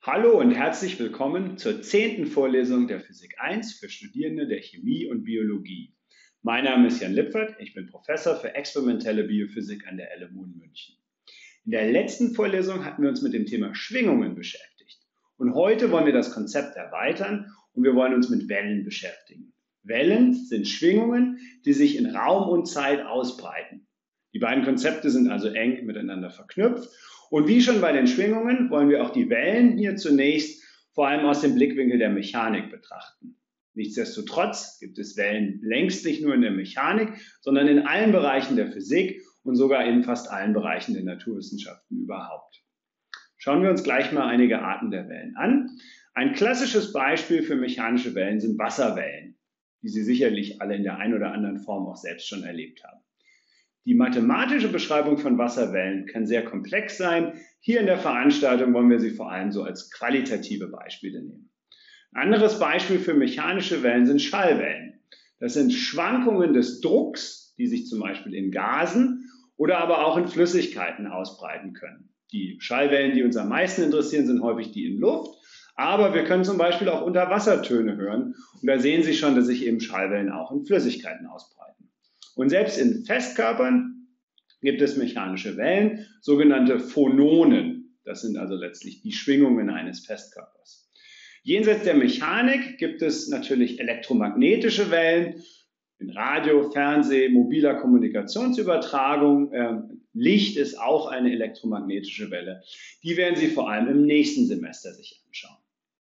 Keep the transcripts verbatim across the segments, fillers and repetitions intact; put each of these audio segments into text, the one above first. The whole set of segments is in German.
Hallo und herzlich willkommen zur zehnten Vorlesung der Physik eins für Studierende der Chemie und Biologie. Mein Name ist Jan Lippert, ich bin Professor für experimentelle Biophysik an der L M U in München. In der letzten Vorlesung hatten wir uns mit dem Thema Schwingungen beschäftigt. Und heute wollen wir das Konzept erweitern und wir wollen uns mit Wellen beschäftigen. Wellen sind Schwingungen, die sich in Raum und Zeit ausbreiten. Die beiden Konzepte sind also eng miteinander verknüpft. Und wie schon bei den Schwingungen wollen wir auch die Wellen hier zunächst vor allem aus dem Blickwinkel der Mechanik betrachten. Nichtsdestotrotz gibt es Wellen längst nicht nur in der Mechanik, sondern in allen Bereichen der Physik und sogar in fast allen Bereichen der Naturwissenschaften überhaupt. Schauen wir uns gleich mal einige Arten der Wellen an. Ein klassisches Beispiel für mechanische Wellen sind Wasserwellen, die Sie sicherlich alle in der einen oder anderen Form auch selbst schon erlebt haben. Die mathematische Beschreibung von Wasserwellen kann sehr komplex sein. Hier in der Veranstaltung wollen wir sie vor allem so als qualitative Beispiele nehmen. Ein anderes Beispiel für mechanische Wellen sind Schallwellen. Das sind Schwankungen des Drucks, die sich zum Beispiel in Gasen oder aber auch in Flüssigkeiten ausbreiten können. Die Schallwellen, die uns am meisten interessieren, sind häufig die in Luft, aber wir können zum Beispiel auch Unterwassertöne hören. Und da sehen Sie schon, dass sich eben Schallwellen auch in Flüssigkeiten ausbreiten. Und selbst in Festkörpern gibt es mechanische Wellen, sogenannte Phononen. Das sind also letztlich die Schwingungen eines Festkörpers. Jenseits der Mechanik gibt es natürlich elektromagnetische Wellen in Radio, Fernseh, mobiler Kommunikationsübertragung. Ähm, Licht ist auch eine elektromagnetische Welle. Die werden Sie vor allem im nächsten Semester sich anschauen.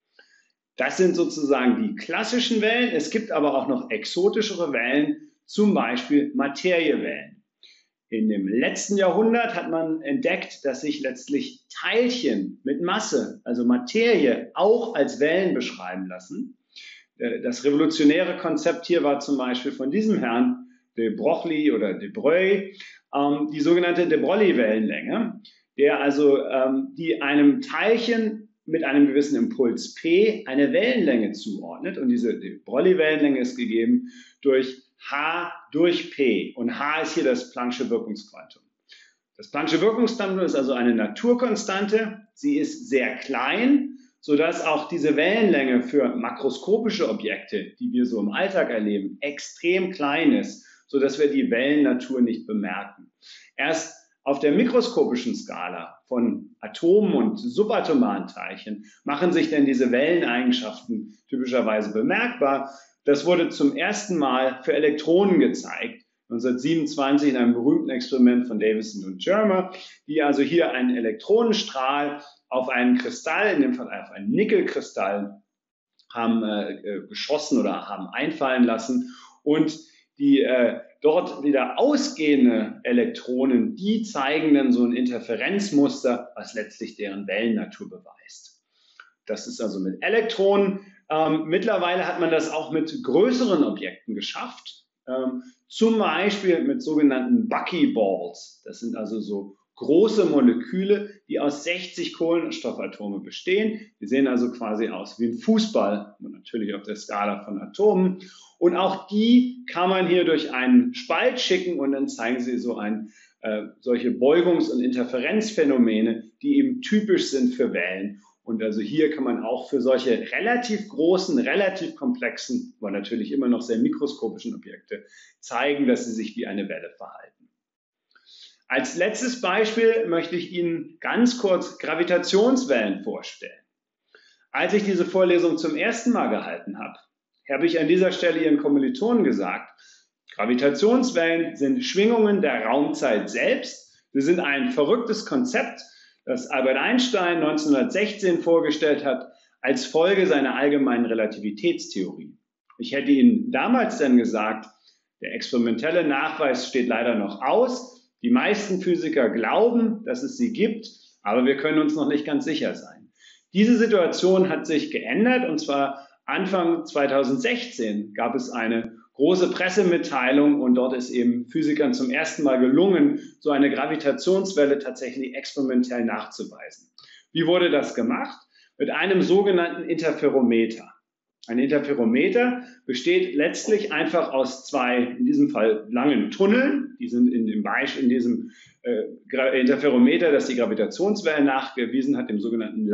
Das sind sozusagen die klassischen Wellen. Es gibt aber auch noch exotischere Wellen, zum Beispiel Materiewellen. In dem letzten Jahrhundert hat man entdeckt, dass sich letztlich Teilchen mit Masse, also Materie, auch als Wellen beschreiben lassen. Das revolutionäre Konzept hier war zum Beispiel von diesem Herrn, de Broglie oder de Broglie, die sogenannte de Broglie-Wellenlänge, der also die einem Teilchen mit einem gewissen Impuls P eine Wellenlänge zuordnet. Und diese de Broglie-Wellenlänge ist gegeben durch H durch P. Und H ist hier das Planck'sche Wirkungsquantum. Das Planck'sche Wirkungsquantum ist also eine Naturkonstante. Sie ist sehr klein, sodass auch diese Wellenlänge für makroskopische Objekte, die wir so im Alltag erleben, extrem klein ist, sodass wir die Wellennatur nicht bemerken. Erst auf der mikroskopischen Skala von Atomen und subatomaren Teilchen machen sich denn diese Welleneigenschaften typischerweise bemerkbar. Das wurde zum ersten Mal für Elektronen gezeigt, neunzehnhundertsiebenundzwanzig in einem berühmten Experiment von Davison und Germer, die also hier einen Elektronenstrahl auf einen Kristall, in dem Fall auf einen Nickelkristall, haben äh, geschossen oder haben einfallen lassen. Und die äh, dort wieder ausgehende Elektronen, die zeigen dann so ein Interferenzmuster, was letztlich deren Wellennatur beweist. Das ist also mit Elektronen. Ähm, mittlerweile hat man das auch mit größeren Objekten geschafft, ähm, zum Beispiel mit sogenannten Buckyballs. Das sind also so große Moleküle, die aus sechzig Kohlenstoffatome bestehen. Die sehen also quasi aus wie ein Fußball, und natürlich auf der Skala von Atomen. Und auch die kann man hier durch einen Spalt schicken und dann zeigen sie so ein, äh, solche Beugungs- und Interferenzphänomene, die eben typisch sind für Wellen. Und also hier kann man auch für solche relativ großen, relativ komplexen, aber natürlich immer noch sehr mikroskopischen Objekte zeigen, dass sie sich wie eine Welle verhalten. Als letztes Beispiel möchte ich Ihnen ganz kurz Gravitationswellen vorstellen. Als ich diese Vorlesung zum ersten Mal gehalten habe, habe ich an dieser Stelle Ihren Kommilitonen gesagt, Gravitationswellen sind Schwingungen der Raumzeit selbst. Sie sind ein verrücktes Konzept, das Albert Einstein neunzehnhundertsechzehn vorgestellt hat, als Folge seiner allgemeinen Relativitätstheorie. Ich hätte Ihnen damals dann gesagt, der experimentelle Nachweis steht leider noch aus. Die meisten Physiker glauben, dass es sie gibt, aber wir können uns noch nicht ganz sicher sein. Diese Situation hat sich geändert, und zwar Anfang zweitausendsechzehn gab es eine große Pressemitteilung und dort ist eben Physikern zum ersten Mal gelungen, so eine Gravitationswelle tatsächlich experimentell nachzuweisen. Wie wurde das gemacht? Mit einem sogenannten Interferometer. Ein Interferometer besteht letztlich einfach aus zwei, in diesem Fall langen Tunneln. Die sind in dem Beispiel, in diesem äh, Interferometer, das die Gravitationswellen nachgewiesen hat, dem sogenannten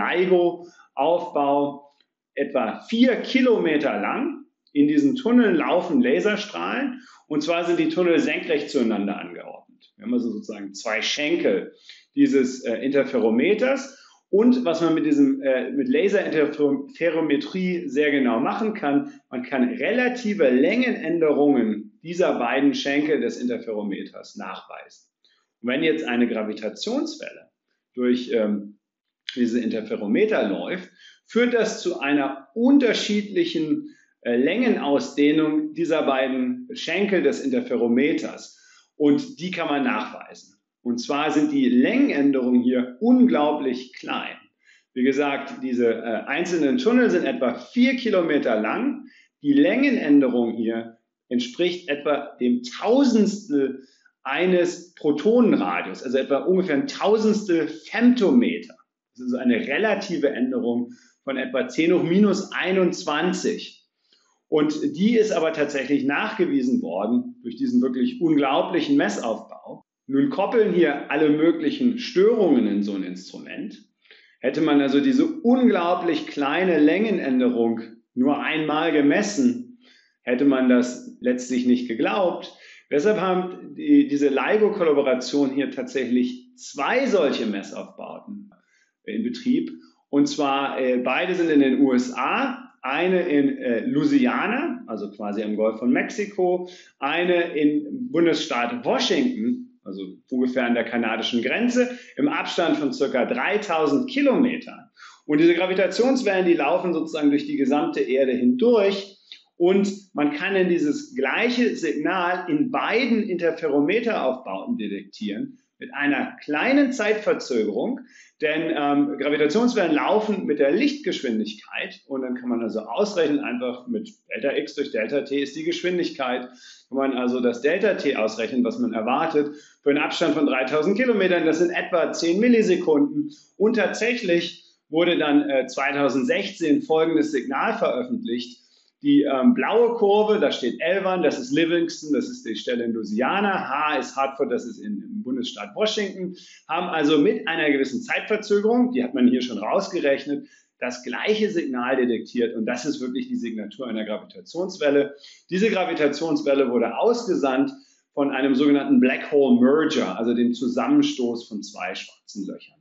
LIGO-Aufbau, etwa vier Kilometer lang. In diesen Tunneln laufen Laserstrahlen, und zwar sind die Tunnel senkrecht zueinander angeordnet. Wir haben also sozusagen zwei Schenkel dieses äh, Interferometers. Und was man mit, diesem, äh, mit Laserinterferometrie sehr genau machen kann, man kann relative Längenänderungen dieser beiden Schenkel des Interferometers nachweisen. Und wenn jetzt eine Gravitationswelle durch ähm, diese Interferometer läuft, führt das zu einer unterschiedlichen äh, Längenausdehnung dieser beiden Schenkel des Interferometers. Und die kann man nachweisen. Und zwar sind die Längenänderungen hier unglaublich klein. Wie gesagt, diese äh, einzelnen Tunnel sind etwa vier Kilometer lang. Die Längenänderung hier entspricht etwa dem Tausendstel eines Protonenradius, also etwa ungefähr ein Tausendstel Femtometer. Das ist eine relative Änderung von etwa zehn hoch minus einundzwanzig. Und die ist aber tatsächlich nachgewiesen worden durch diesen wirklich unglaublichen Messaufbau. Nun koppeln hier alle möglichen Störungen in so ein Instrument. Hätte man also diese unglaublich kleine Längenänderung nur einmal gemessen, hätte man das letztlich nicht geglaubt. Deshalb haben die, diese LIGO-Kollaboration hier tatsächlich zwei solche Messaufbauten in Betrieb. Und zwar äh, beide sind in den U S A. Eine in äh, Louisiana, also quasi im Golf von Mexiko, eine im Bundesstaat Washington, also ungefähr an der kanadischen Grenze, im Abstand von ca. dreitausend Kilometern. Und diese Gravitationswellen, die laufen sozusagen durch die gesamte Erde hindurch, und man kann dann dieses gleiche Signal in beiden Interferometeraufbauten detektieren, mit einer kleinen Zeitverzögerung, denn ähm, Gravitationswellen laufen mit der Lichtgeschwindigkeit, und dann kann man also ausrechnen, einfach mit Delta x durch Delta t ist die Geschwindigkeit, kann man also das Delta t ausrechnen, was man erwartet, für einen Abstand von dreitausend Kilometern, das sind etwa zehn Millisekunden, und tatsächlich wurde dann äh, zweitausendsechzehn folgendes Signal veröffentlicht. Die ähm, blaue Kurve, da steht L eins, das ist Livingston, das ist die Stelle in Louisiana, H ist Hartford, das ist in, im Bundesstaat Washington, haben also mit einer gewissen Zeitverzögerung, die hat man hier schon rausgerechnet, das gleiche Signal detektiert, und das ist wirklich die Signatur einer Gravitationswelle. Diese Gravitationswelle wurde ausgesandt von einem sogenannten Black Hole Merger, also dem Zusammenstoß von zwei schwarzen Löchern.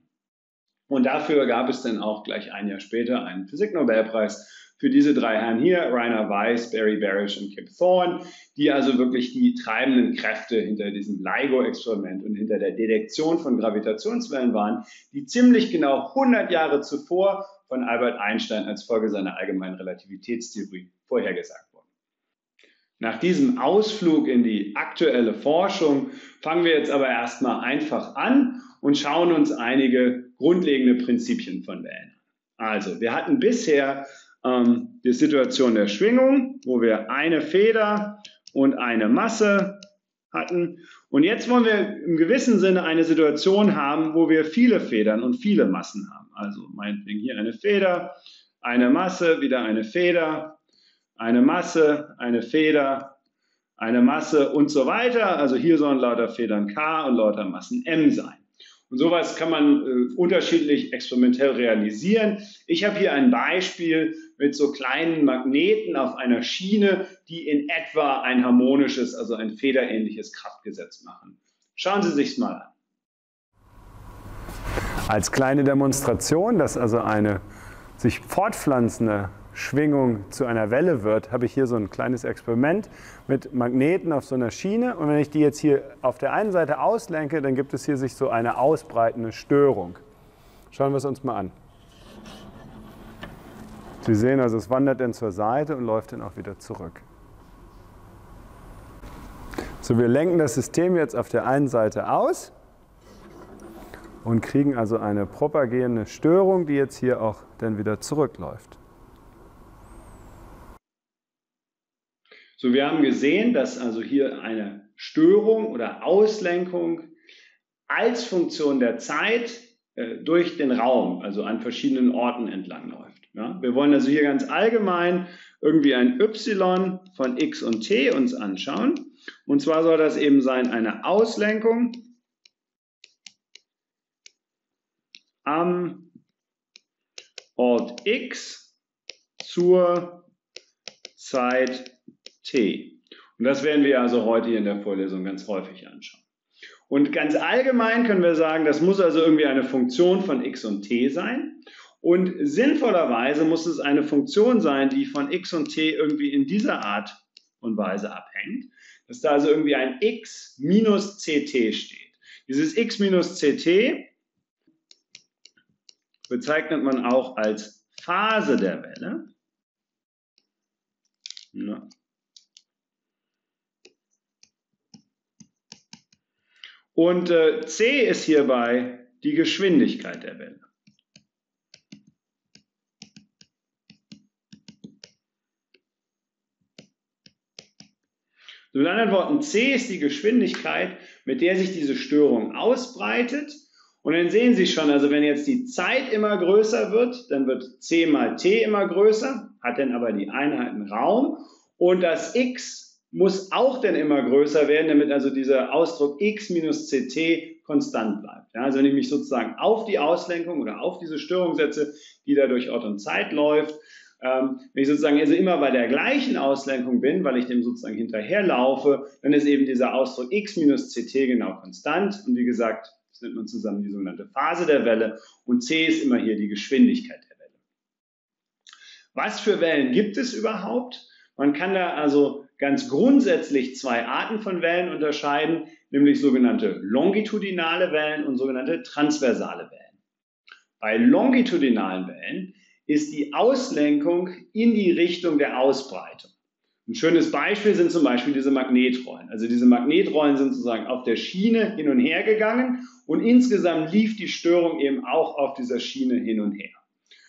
Und dafür gab es dann auch gleich ein Jahr später einen Physiknobelpreis für diese drei Herren hier, Rainer Weiss, Barry Barish und Kip Thorne, die also wirklich die treibenden Kräfte hinter diesem LIGO-Experiment und hinter der Detektion von Gravitationswellen waren, die ziemlich genau hundert Jahre zuvor von Albert Einstein als Folge seiner allgemeinen Relativitätstheorie vorhergesagt wurden. Nach diesem Ausflug in die aktuelle Forschung fangen wir jetzt aber erstmal einfach an und schauen uns einige grundlegende Prinzipien von Wellen an. Also, wir hatten bisher ähm, die Situation der Schwingung, wo wir eine Feder und eine Masse hatten. Und jetzt wollen wir im gewissen Sinne eine Situation haben, wo wir viele Federn und viele Massen haben. Also meinetwegen hier eine Feder, eine Masse, wieder eine Feder, eine Masse, eine Feder, eine Masse und so weiter. Also hier sollen lauter Federn K und lauter Massen M sein. Und sowas kann man äh, unterschiedlich experimentell realisieren. Ich habe hier ein Beispiel mit so kleinen Magneten auf einer Schiene, die in etwa ein harmonisches, also ein federähnliches Kraftgesetz machen. Schauen Sie sich's mal an. Als kleine Demonstration, dass also eine sich fortpflanzende Schwingung zu einer Welle wird, habe ich hier so ein kleines Experiment mit Magneten auf so einer Schiene, und wenn ich die jetzt hier auf der einen Seite auslenke, dann gibt es hier sich so eine ausbreitende Störung. Schauen wir es uns mal an. Sie sehen also, es wandert dann zur Seite und läuft dann auch wieder zurück. So, wir lenken das System jetzt auf der einen Seite aus und kriegen also eine propagierende Störung, die jetzt hier auch dann wieder zurückläuft. So, wir haben gesehen, dass also hier eine Störung oder Auslenkung als Funktion der Zeit äh, durch den Raum, also an verschiedenen Orten entlang läuft. Ja? Wir wollen also hier ganz allgemein irgendwie ein y von x und t uns anschauen. Und zwar soll das eben sein eine Auslenkung am Ort x zur Zeit t. Und das werden wir also heute hier in der Vorlesung ganz häufig anschauen. Und ganz allgemein können wir sagen, das muss also irgendwie eine Funktion von x und t sein. Und sinnvollerweise muss es eine Funktion sein, die von x und t irgendwie in dieser Art und Weise abhängt, dass da also irgendwie ein x minus ct steht. Dieses x minus ct bezeichnet man auch als Phase der Welle. Ja. Und äh, c ist hierbei die Geschwindigkeit der Welle. Mit anderen Worten, c ist die Geschwindigkeit, mit der sich diese Störung ausbreitet. Und dann sehen Sie schon, also wenn jetzt die Zeit immer größer wird, dann wird c mal t immer größer, hat dann aber die Einheiten Raum. Und das x muss auch dann immer größer werden, damit also dieser Ausdruck x minus ct konstant bleibt. Ja, also wenn ich mich sozusagen auf die Auslenkung oder auf diese Störung setze, die da durch Ort und Zeit läuft, ähm, wenn ich sozusagen also immer bei der gleichen Auslenkung bin, weil ich dem sozusagen hinterherlaufe, dann ist eben dieser Ausdruck x minus ct genau konstant. Und wie gesagt, das nennt man zusammen die sogenannte Phase der Welle und c ist immer hier die Geschwindigkeit der Welle. Was für Wellen gibt es überhaupt? Man kann da also ganz grundsätzlich zwei Arten von Wellen unterscheiden, nämlich sogenannte longitudinale Wellen und sogenannte transversale Wellen. Bei longitudinalen Wellen ist die Auslenkung in die Richtung der Ausbreitung. Ein schönes Beispiel sind zum Beispiel diese Magnetrollen. Also diese Magnetrollen sind sozusagen auf der Schiene hin und her gegangen und insgesamt lief die Störung eben auch auf dieser Schiene hin und her.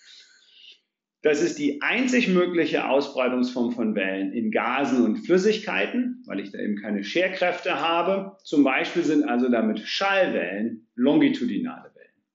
Das ist die einzig mögliche Ausbreitungsform von Wellen in Gasen und Flüssigkeiten, weil ich da eben keine Scherkräfte habe. Zum Beispiel sind also damit Schallwellen longitudinale Wellen.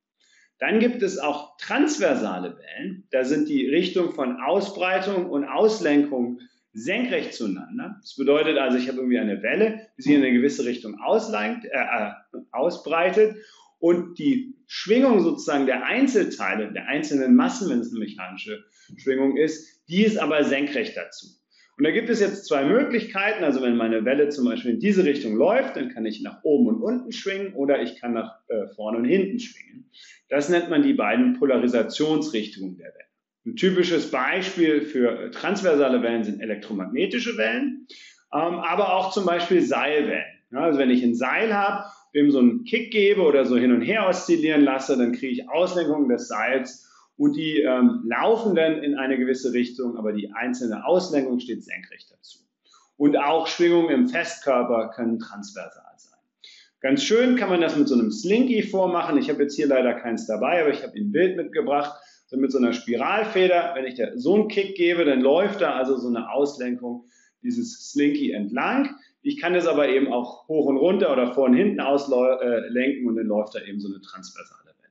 Dann gibt es auch transversale Wellen. Da sind die Richtungen von Ausbreitung und Auslenkung senkrecht zueinander. Das bedeutet also, ich habe irgendwie eine Welle, die sich in eine gewisse Richtung auslenkt, äh, ausbreitet und die Schwingung sozusagen der Einzelteile, der einzelnen Massen, wenn es eine mechanische Schwingung ist, die ist aber senkrecht dazu. Und da gibt es jetzt zwei Möglichkeiten, also wenn meine Welle zum Beispiel in diese Richtung läuft, dann kann ich nach oben und unten schwingen oder ich kann nach äh, vorne und hinten schwingen. Das nennt man die beiden Polarisationsrichtungen der Welle. Ein typisches Beispiel für transversale Wellen sind elektromagnetische Wellen, ähm, aber auch zum Beispiel Seilwellen. Ja, also wenn ich ein Seil habe, dem so einen Kick gebe oder so hin und her oszillieren lasse, dann kriege ich Auslenkungen des Seils und die ähm, laufen dann in eine gewisse Richtung, aber die einzelne Auslenkung steht senkrecht dazu. Und auch Schwingungen im Festkörper können transversal sein. Ganz schön kann man das mit so einem Slinky vormachen. Ich habe jetzt hier leider keins dabei, aber ich habe Ihnen ein Bild mitgebracht. So mit so einer Spiralfeder, wenn ich da so einen Kick gebe, dann läuft da also so eine Auslenkung dieses Slinky entlang. Ich kann das aber eben auch hoch und runter oder vor und hinten auslenken und dann läuft da eben so eine transversale Welle.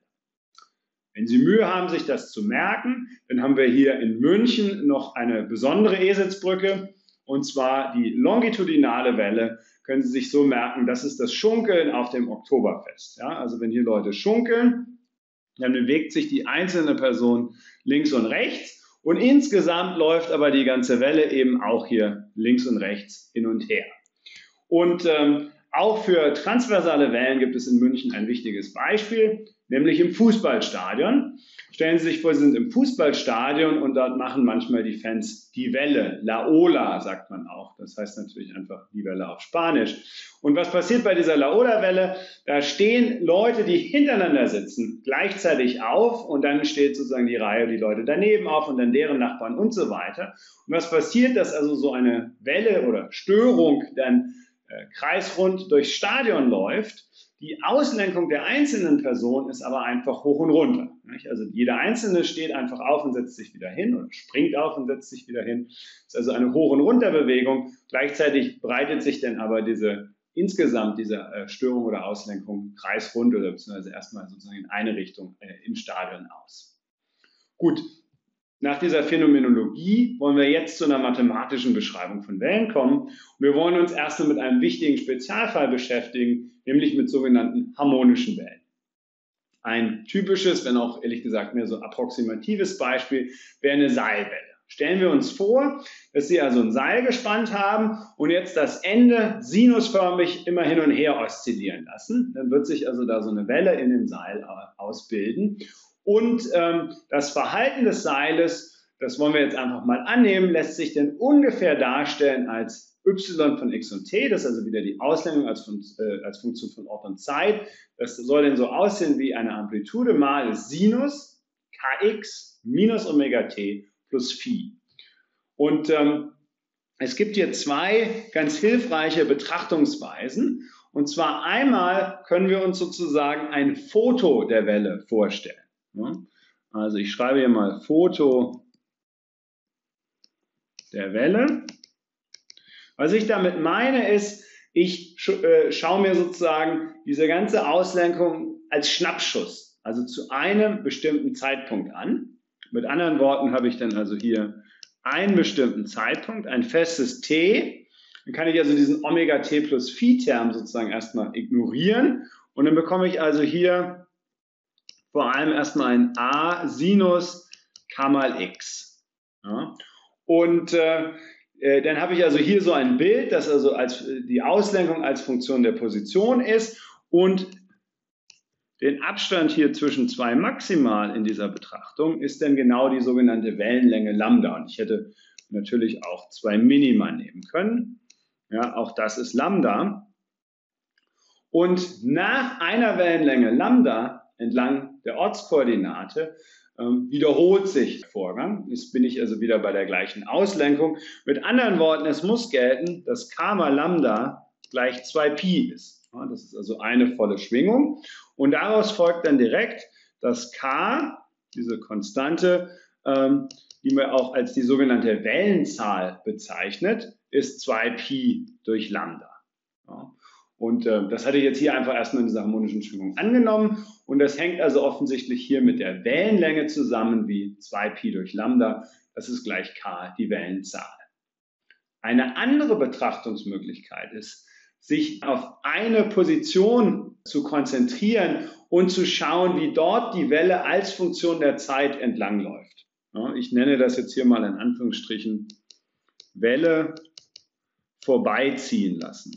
Wenn Sie Mühe haben, sich das zu merken, dann haben wir hier in München noch eine besondere Eselsbrücke und zwar die longitudinale Welle. Können Sie sich so merken, das ist das Schunkeln auf dem Oktoberfest. Ja, also wenn hier Leute schunkeln, dann bewegt sich die einzelne Person links und rechts und insgesamt läuft aber die ganze Welle eben auch hier links und rechts hin und her. Und ähm, auch für transversale Wellen gibt es in München ein wichtiges Beispiel, nämlich im Fußballstadion. Stellen Sie sich vor, Sie sind im Fußballstadion und dort machen manchmal die Fans die Welle. La Ola sagt man auch. Das heißt natürlich einfach die Welle auf Spanisch. Und was passiert bei dieser La Ola-Welle? Da stehen Leute, die hintereinander sitzen, gleichzeitig auf und dann steht sozusagen die Reihe, die Leute daneben auf und dann deren Nachbarn und so weiter. Und was passiert, dass also so eine Welle oder Störung dann äh, kreisrund durchs Stadion läuft? Die Auslenkung der einzelnen Person ist aber einfach hoch und runter. Nicht? Also jeder Einzelne steht einfach auf und setzt sich wieder hin oder springt auf und setzt sich wieder hin. Das ist also eine Hoch- und Runterbewegung. Gleichzeitig breitet sich dann aber diese insgesamt dieser äh, Störung oder Auslenkung kreisrund oder beziehungsweise erstmal sozusagen in eine Richtung äh, im Stadion aus. Gut, nach dieser Phänomenologie wollen wir jetzt zu einer mathematischen Beschreibung von Wellen kommen. Und wir wollen uns erstmal mit einem wichtigen Spezialfall beschäftigen, nämlich mit sogenannten harmonischen Wellen. Ein typisches, wenn auch ehrlich gesagt mehr so approximatives Beispiel wäre eine Seilwelle. Stellen wir uns vor, dass Sie also ein Seil gespannt haben und jetzt das Ende sinusförmig immer hin und her oszillieren lassen. Dann wird sich also da so eine Welle in dem Seil ausbilden. Und ähm, das Verhalten des Seiles, das wollen wir jetzt einfach mal annehmen, lässt sich denn ungefähr darstellen als y von x und t, das ist also wieder die Auslenkung als, äh, als Funktion von Ort und Zeit. Das soll denn so aussehen wie eine Amplitude mal Sinus kx minus Omega t plus Phi. Und ähm, es gibt hier zwei ganz hilfreiche Betrachtungsweisen. Und zwar einmal können wir uns sozusagen ein Foto der Welle vorstellen. Also ich schreibe hier mal Foto der Welle. Was ich damit meine ist, ich äh, schaue mir sozusagen diese ganze Auslenkung als Schnappschuss, also zu einem bestimmten Zeitpunkt an. Mit anderen Worten habe ich dann also hier einen bestimmten Zeitpunkt, ein festes t. Dann kann ich also diesen Omega t plus Phi-Term sozusagen erstmal ignorieren. Und dann bekomme ich also hier vor allem erstmal ein a Sinus k mal x. Ja. Und äh, dann habe ich also hier so ein Bild, das also als die Auslenkung als Funktion der Position ist und den Abstand hier zwischen zwei Maximal in dieser Betrachtung ist dann genau die sogenannte Wellenlänge Lambda. Und ich hätte natürlich auch zwei Minima nehmen können. Ja, auch das ist Lambda. Und nach einer Wellenlänge Lambda entlang der Ortskoordinate ähm, wiederholt sich der Vorgang. Jetzt bin ich also wieder bei der gleichen Auslenkung. Mit anderen Worten, es muss gelten, dass k mal Lambda gleich zwei Pi ist. Ja, das ist also eine volle Schwingung. Und daraus folgt dann direkt, dass k, diese Konstante, ähm, die man auch als die sogenannte Wellenzahl bezeichnet, ist zwei Pi durch Lambda. Ja. Und äh, das hatte ich jetzt hier einfach erstmal in dieser harmonischen Schwingung angenommen. Und das hängt also offensichtlich hier mit der Wellenlänge zusammen, wie zwei Pi durch Lambda. Das ist gleich k, die Wellenzahl. Eine andere Betrachtungsmöglichkeit ist, sich auf eine Position zu konzentrieren und zu schauen, wie dort die Welle als Funktion der Zeit entlangläuft. Ja, ich nenne das jetzt hier mal in Anführungsstrichen Welle vorbeiziehen lassen.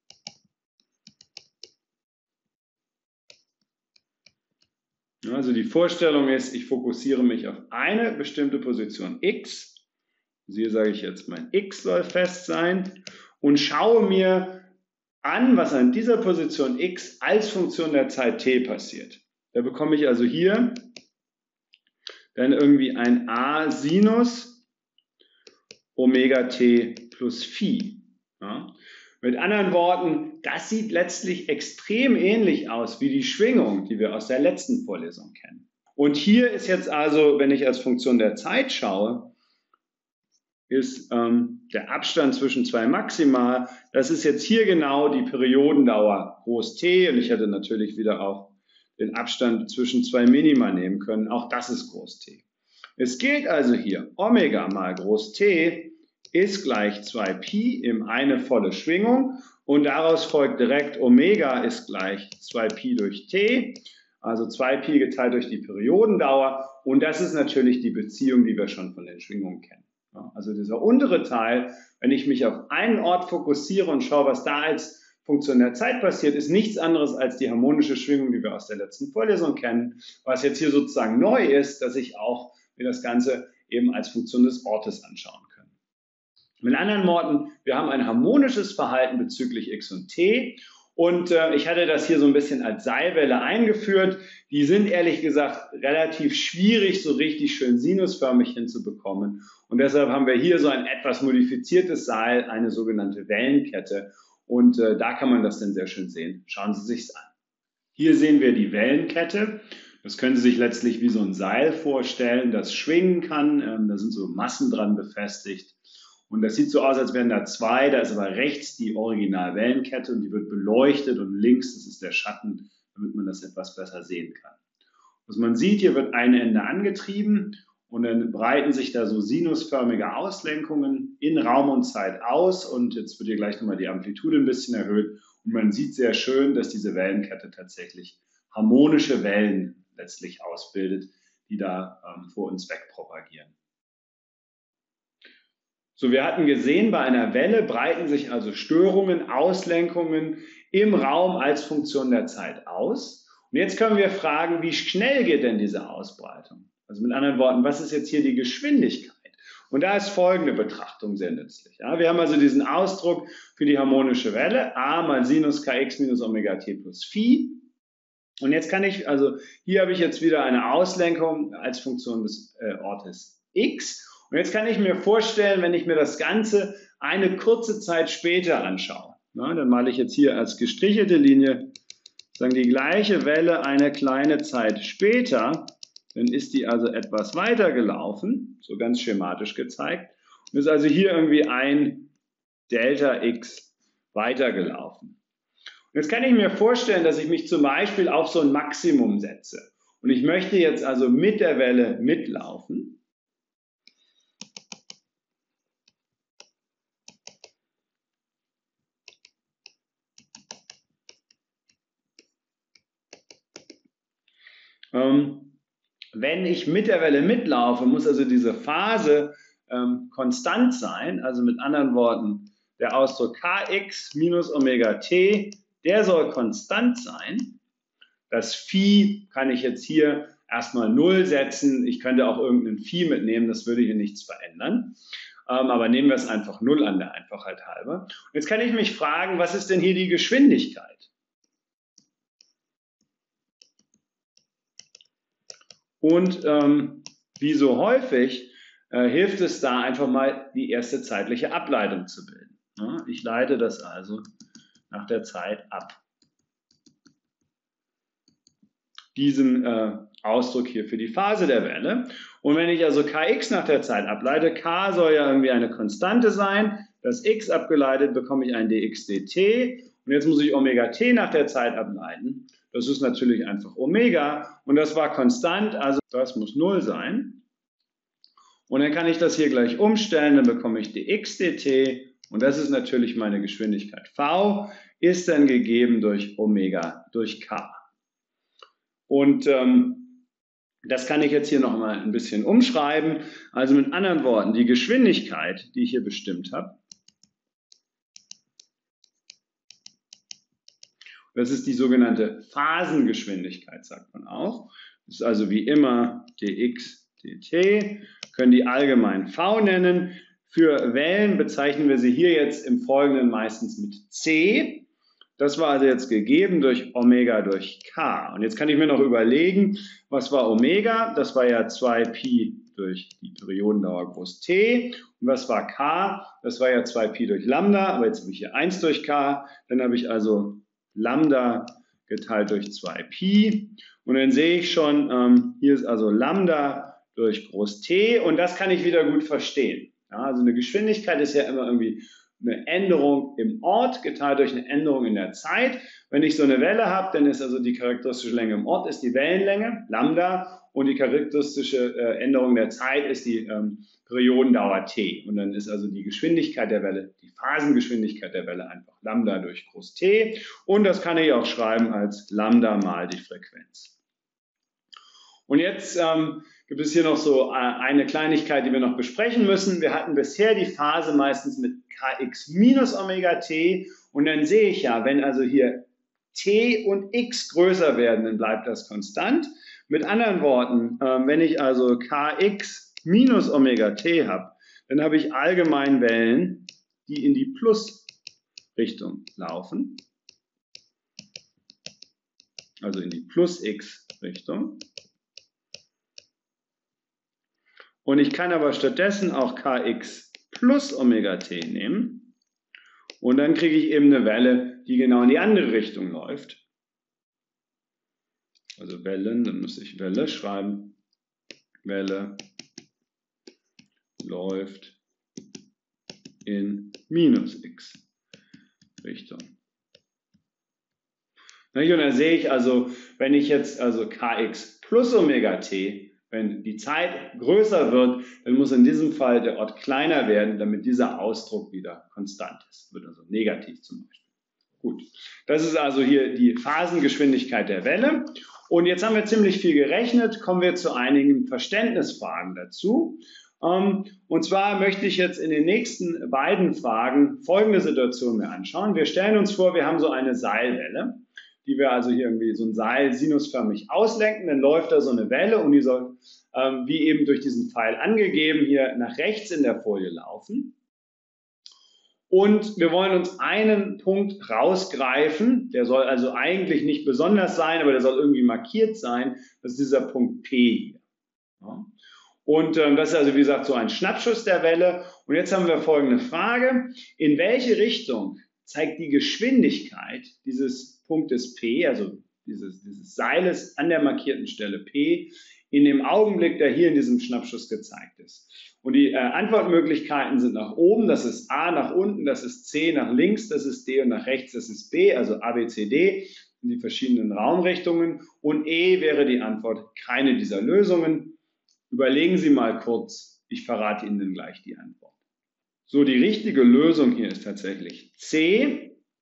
Also die Vorstellung ist, ich fokussiere mich auf eine bestimmte Position x. Hier sage ich jetzt, mein x soll fest sein und schaue mir an, was an dieser Position x als Funktion der Zeit t passiert. Da bekomme ich also hier dann irgendwie ein a Sinus Omega t plus Phi. Ja. Mit anderen Worten, das sieht letztlich extrem ähnlich aus wie die Schwingung, die wir aus der letzten Vorlesung kennen. Und hier ist jetzt also, wenn ich als Funktion der Zeit schaue, ist ähm, der Abstand zwischen zwei Maximal, das ist jetzt hier genau die Periodendauer groß t und ich hätte natürlich wieder auch den Abstand zwischen zwei Minima nehmen können, auch das ist groß t. Es gilt also hier, Omega mal groß t ist gleich zwei Pi im eine volle Schwingung und daraus folgt direkt Omega ist gleich zwei Pi durch t, also zwei Pi geteilt durch die Periodendauer und das ist natürlich die Beziehung, die wir schon von den Schwingungen kennen. Ja, also dieser untere Teil, wenn ich mich auf einen Ort fokussiere und schaue, was da als Funktion der Zeit passiert, ist nichts anderes als die harmonische Schwingung, die wir aus der letzten Vorlesung kennen. Was jetzt hier sozusagen neu ist, dass ich auch mir das Ganze eben als Funktion des Ortes anschauen kann. Mit anderen Worten, wir haben ein harmonisches Verhalten bezüglich x und t und äh, ich hatte das hier so ein bisschen als Seilwelle eingeführt. Die sind ehrlich gesagt relativ schwierig, so richtig schön sinusförmig hinzubekommen und deshalb haben wir hier so ein etwas modifiziertes Seil, eine sogenannte Wellenkette und äh, da kann man das dann sehr schön sehen. Schauen Sie sich's an. Hier sehen wir die Wellenkette. Das können Sie sich letztlich wie so ein Seil vorstellen, das schwingen kann. Ähm, da sind so Massen dran befestigt. Und das sieht so aus, als wären da zwei, da ist aber rechts die Originalwellenkette und die wird beleuchtet und links, das ist der Schatten, damit man das etwas besser sehen kann. Was man sieht, hier wird ein Ende angetrieben und dann breiten sich da so sinusförmige Auslenkungen in Raum und Zeit aus und jetzt wird hier gleich nochmal die Amplitude ein bisschen erhöht und man sieht sehr schön, dass diese Wellenkette tatsächlich harmonische Wellen letztlich ausbildet, die da ähm, vor uns wegpropagieren. So, wir hatten gesehen, bei einer Welle breiten sich also Störungen, Auslenkungen im Raum als Funktion der Zeit aus. Und jetzt können wir fragen, wie schnell geht denn diese Ausbreitung? Also mit anderen Worten, was ist jetzt hier die Geschwindigkeit? Und da ist folgende Betrachtung sehr nützlich. Ja, wir haben also diesen Ausdruck für die harmonische Welle, a mal Sinus kx minus Omega t plus Phi. Und jetzt kann ich, also hier habe ich jetzt wieder eine Auslenkung als Funktion des äh, Ortes x. Und jetzt kann ich mir vorstellen, wenn ich mir das Ganze eine kurze Zeit später anschaue, na, dann male ich jetzt hier als gestrichelte Linie sagen die gleiche Welle eine kleine Zeit später, dann ist die also etwas weiter gelaufen, so ganz schematisch gezeigt, und ist also hier irgendwie ein Delta x weitergelaufen. Und jetzt kann ich mir vorstellen, dass ich mich zum Beispiel auf so ein Maximum setze und ich möchte jetzt also mit der Welle mitlaufen. Ähm, wenn ich mit der Welle mitlaufe, muss also diese Phase ähm, konstant sein, also mit anderen Worten, der Ausdruck kx minus Omega t, der soll konstant sein. Das Phi kann ich jetzt hier erstmal null setzen, ich könnte auch irgendeinen Phi mitnehmen, das würde hier nichts verändern. Ähm, aber nehmen wir es einfach null an der Einfachheit halber. Und jetzt kann ich mich fragen, was ist denn hier die Geschwindigkeit? Und ähm, wie so häufig äh, hilft es da einfach mal die erste zeitliche Ableitung zu bilden. Ja, ich leite das also nach der Zeit ab. Diesen äh, Ausdruck hier für die Phase der Welle. Und wenn ich also kx nach der Zeit ableite, k soll ja irgendwie eine Konstante sein, das x abgeleitet bekomme ich ein dx dt. Und jetzt muss ich Omega t nach der Zeit ableiten. Das ist natürlich einfach Omega und das war konstant, also das muss null sein. Und dann kann ich das hier gleich umstellen, dann bekomme ich dx dt und das ist natürlich meine Geschwindigkeit. V ist dann gegeben durch Omega, durch k. Und ähm, das kann ich jetzt hier nochmal ein bisschen umschreiben. Also mit anderen Worten, die Geschwindigkeit, die ich hier bestimmt habe, das ist die sogenannte Phasengeschwindigkeit, sagt man auch. Das ist also wie immer dx dt, können die allgemein v nennen. Für Wellen bezeichnen wir sie hier jetzt im Folgenden meistens mit c. Das war also jetzt gegeben durch Omega durch k. Und jetzt kann ich mir noch überlegen, was war Omega? Das war ja zwei Pi durch die Periodendauer groß T. Und was war k? Das war ja zwei Pi durch Lambda, aber jetzt habe ich hier eins durch k. Dann habe ich also Lambda geteilt durch zwei Pi. Und dann sehe ich schon, ähm, hier ist also Lambda durch groß T. Und das kann ich wieder gut verstehen. Ja, also eine Geschwindigkeit ist ja immer irgendwie eine Änderung im Ort geteilt durch eine Änderung in der Zeit. Wenn ich so eine Welle habe, dann ist also die charakteristische Länge im Ort ist die Wellenlänge, Lambda, und die charakteristische äh, Änderung der Zeit ist die ähm, Periodendauer t. Und dann ist also die Geschwindigkeit der Welle, die Phasengeschwindigkeit der Welle einfach Lambda durch groß T. Und das kann ich auch schreiben als Lambda mal die Frequenz. Und jetzt ähm, gibt es hier noch so eine Kleinigkeit, die wir noch besprechen müssen. Wir hatten bisher die Phase meistens mit kx minus Omega t. Und dann sehe ich ja, wenn also hier t und x größer werden, dann bleibt das konstant. Mit anderen Worten, äh, wenn ich also kx minus Omega t habe, dann habe ich allgemein Wellen, die in die Plus-Richtung laufen. Also in die Plus-x-Richtung. Und ich kann aber stattdessen auch kx plus Omega t nehmen. Und dann kriege ich eben eine Welle, die genau in die andere Richtung läuft. Also Wellen, dann muss ich Welle schreiben. Welle läuft in minus x Richtung. Und da sehe ich also, wenn ich jetzt also kx plus Omega t, wenn die Zeit größer wird, dann muss in diesem Fall der Ort kleiner werden, damit dieser Ausdruck wieder konstant ist. Wird also negativ zum Beispiel. Gut, das ist also hier die Phasengeschwindigkeit der Welle. Und jetzt haben wir ziemlich viel gerechnet, kommen wir zu einigen Verständnisfragen dazu. Und zwar möchte ich jetzt in den nächsten beiden Fragen folgende Situation mir anschauen. Wir stellen uns vor, wir haben so eine Seilwelle, die wir also hier irgendwie so ein Seil sinusförmig auslenken, dann läuft da so eine Welle und die soll, ähm, wie eben durch diesen Pfeil angegeben, hier nach rechts in der Folie laufen. Und wir wollen uns einen Punkt rausgreifen, der soll also eigentlich nicht besonders sein, aber der soll irgendwie markiert sein, das ist dieser Punkt P hier. Ja. Und ähm, das ist also wie gesagt so ein Schnappschuss der Welle. Und jetzt haben wir folgende Frage, in welche Richtung zeigt die Geschwindigkeit dieses Punktes P, also dieses, dieses Seiles an der markierten Stelle P, in dem Augenblick, der hier in diesem Schnappschuss gezeigt ist. Und die äh, Antwortmöglichkeiten sind nach oben, das ist A, nach unten, das ist C, nach links, das ist D und nach rechts, das ist B, also A, B, C, D, in die verschiedenen Raumrichtungen. Und E wäre die Antwort keine dieser Lösungen. Überlegen Sie mal kurz, ich verrate Ihnen dann gleich die Antwort. So, die richtige Lösung hier ist tatsächlich C.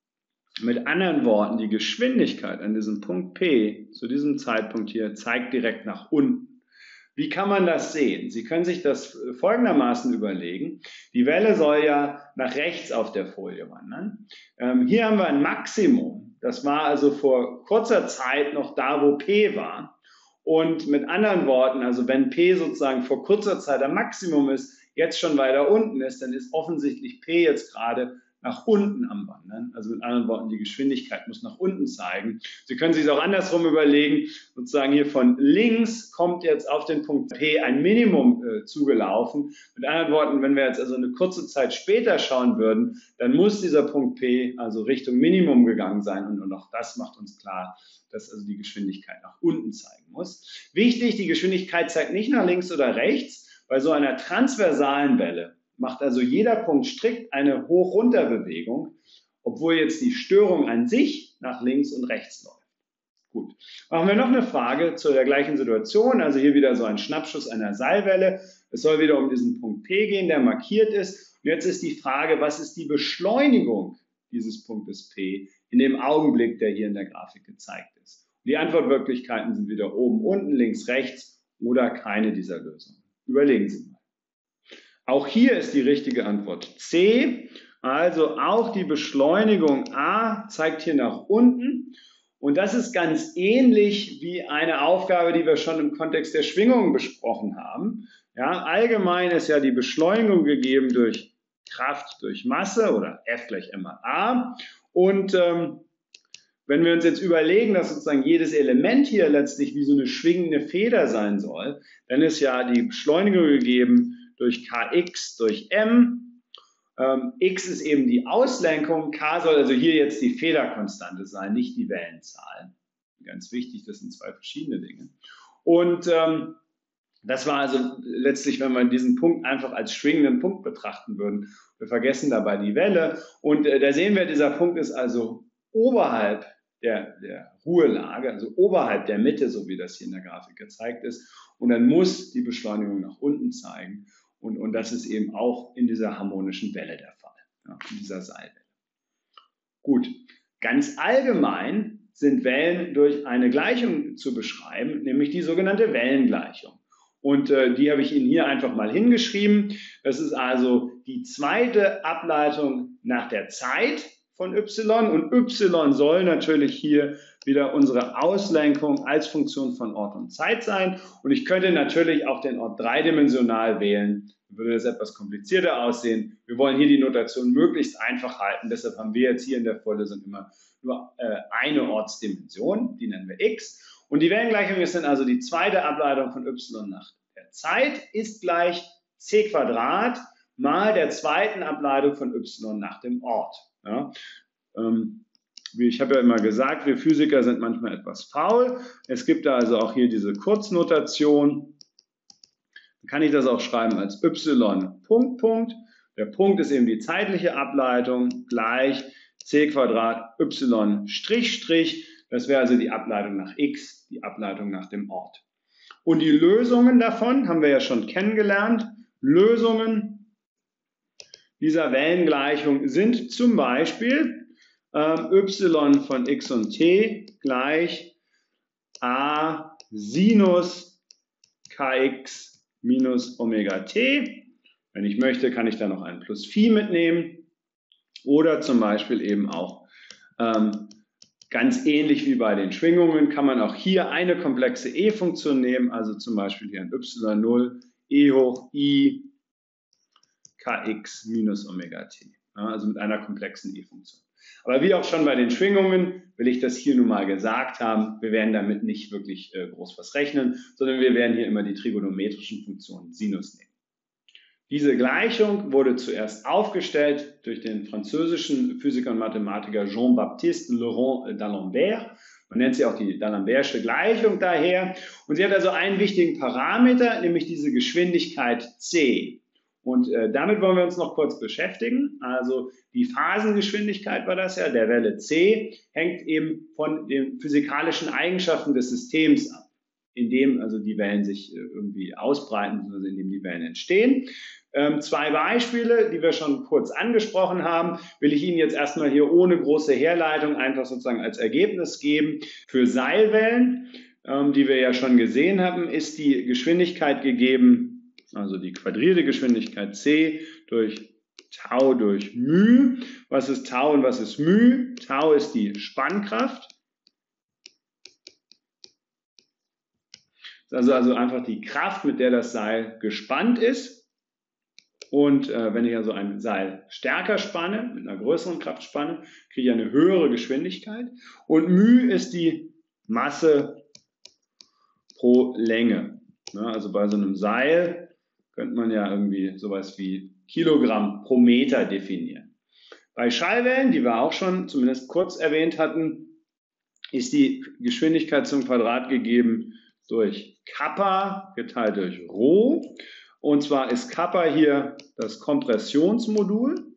Mit anderen Worten, die Geschwindigkeit an diesem Punkt P, zu diesem Zeitpunkt hier, zeigt direkt nach unten. Wie kann man das sehen? Sie können sich das folgendermaßen überlegen. Die Welle soll ja nach rechts auf der Folie wandern. Ähm, hier haben wir ein Maximum. Das war also vor kurzer Zeit noch da, wo P war. Und mit anderen Worten, also wenn P sozusagen vor kurzer Zeit am Maximum ist, jetzt schon weiter unten ist, dann ist offensichtlich P jetzt gerade nach unten am Wandern. Also mit anderen Worten, die Geschwindigkeit muss nach unten zeigen. Sie können sich es auch andersrum überlegen, sozusagen hier von links kommt jetzt auf den Punkt P ein Minimum äh, zugelaufen. Mit anderen Worten, wenn wir jetzt also eine kurze Zeit später schauen würden, dann muss dieser Punkt P also Richtung Minimum gegangen sein und, und auch das macht uns klar, dass also die Geschwindigkeit nach unten zeigen muss. Wichtig, die Geschwindigkeit zeigt nicht nach links oder rechts, bei so einer transversalen Welle macht also jeder Punkt strikt eine Hoch-Runter-Bewegung, obwohl jetzt die Störung an sich nach links und rechts läuft. Gut, machen wir noch eine Frage zu der gleichen Situation, also hier wieder so ein Schnappschuss einer Seilwelle. Es soll wieder um diesen Punkt P gehen, der markiert ist. Und jetzt ist die Frage, was ist die Beschleunigung dieses Punktes P in dem Augenblick, der hier in der Grafik gezeigt ist? Und die Antwortmöglichkeiten sind wieder oben, unten, links, rechts oder keine dieser Lösungen. Überlegen Sie mal. Auch hier ist die richtige Antwort C, also auch die Beschleunigung A zeigt hier nach unten und das ist ganz ähnlich wie eine Aufgabe, die wir schon im Kontext der Schwingungen besprochen haben. Ja, allgemein ist ja die Beschleunigung gegeben durch Kraft durch Masse oder F gleich M mal A und ähm, wenn wir uns jetzt überlegen, dass sozusagen jedes Element hier letztlich wie so eine schwingende Feder sein soll, dann ist ja die Beschleunigung gegeben durch Kx durch m. Ähm, x ist eben die Auslenkung, k soll also hier jetzt die Federkonstante sein, nicht die Wellenzahl. Ganz wichtig, das sind zwei verschiedene Dinge. Und ähm, das war also letztlich, wenn wir diesen Punkt einfach als schwingenden Punkt betrachten würden. Wir vergessen dabei die Welle. Und äh, da sehen wir, dieser Punkt ist also oberhalb der, der Ruhelage, also oberhalb der Mitte, so wie das hier in der Grafik gezeigt ist. Und dann muss die Beschleunigung nach unten zeigen. Und, und das ist eben auch in dieser harmonischen Welle der Fall, ja, in dieser Seilwelle. Gut, ganz allgemein sind Wellen durch eine Gleichung zu beschreiben, nämlich die sogenannte Wellengleichung. Und äh, die habe ich Ihnen hier einfach mal hingeschrieben. Das ist also die zweite Ableitung nach der Zeit von y und y soll natürlich hier wieder unsere Auslenkung als Funktion von Ort und Zeit sein. Und ich könnte natürlich auch den Ort dreidimensional wählen, dann würde das etwas komplizierter aussehen. Wir wollen hier die Notation möglichst einfach halten, deshalb haben wir jetzt hier in der Vorlesung immer nur äh, eine Ortsdimension, die nennen wir x. Und die Wellengleichung ist dann also die zweite Ableitung von y nach der Zeit ist gleich c Quadrat mal der zweiten Ableitung von y nach dem Ort. Ja, ähm, ich habe ja immer gesagt, wir Physiker sind manchmal etwas faul. Es gibt da also auch hier diese Kurznotation. Dann kann ich das auch schreiben als y Punkt, Punkt. Der Punkt ist eben die zeitliche Ableitung gleich c Quadrat y Strich Strich. Das wäre also die Ableitung nach x, die Ableitung nach dem Ort. Und die Lösungen davon haben wir ja schon kennengelernt. Lösungen dieser Wellengleichung sind zum Beispiel äh, y von x und t gleich a Sinus kx minus Omega t. Wenn ich möchte, kann ich da noch ein plus Phi mitnehmen. Oder zum Beispiel eben auch ähm, ganz ähnlich wie bei den Schwingungen kann man auch hier eine komplexe E-Funktion nehmen, also zum Beispiel hier ein y null e hoch i kx minus Omega t, ja, also mit einer komplexen E-Funktion. Aber wie auch schon bei den Schwingungen will ich das hier nun mal gesagt haben, wir werden damit nicht wirklich äh, groß was rechnen, sondern wir werden hier immer die trigonometrischen Funktionen Sinus nehmen. Diese Gleichung wurde zuerst aufgestellt durch den französischen Physiker und Mathematiker Jean-Baptiste Laurent d'Alembert. Man nennt sie auch die D'Alembertsche Gleichung daher. Und sie hat also einen wichtigen Parameter, nämlich diese Geschwindigkeit c. Und äh, damit wollen wir uns noch kurz beschäftigen. Also die Phasengeschwindigkeit war das ja, der Welle c, hängt eben von den physikalischen Eigenschaften des Systems ab, in dem also die Wellen sich äh, irgendwie ausbreiten, also in dem die Wellen entstehen. Ähm, zwei Beispiele, die wir schon kurz angesprochen haben, will ich Ihnen jetzt erstmal hier ohne große Herleitung einfach sozusagen als Ergebnis geben. Für Seilwellen, ähm, die wir ja schon gesehen haben, ist die Geschwindigkeit gegeben, also die quadrierte Geschwindigkeit c durch Tau durch μ. Was ist Tau und was ist μ? Tau ist die Spannkraft. Das ist also, also einfach die Kraft, mit der das Seil gespannt ist. Und äh, wenn ich also ein Seil stärker spanne, mit einer größeren Kraftspanne, kriege ich eine höhere Geschwindigkeit. Und μ ist die Masse pro Länge. Ja, also bei so einem Seil könnte man ja irgendwie sowas wie Kilogramm pro Meter definieren. Bei Schallwellen, die wir auch schon zumindest kurz erwähnt hatten, ist die Geschwindigkeit zum Quadrat gegeben durch Kappa geteilt durch Rho. Und zwar ist Kappa hier das Kompressionsmodul.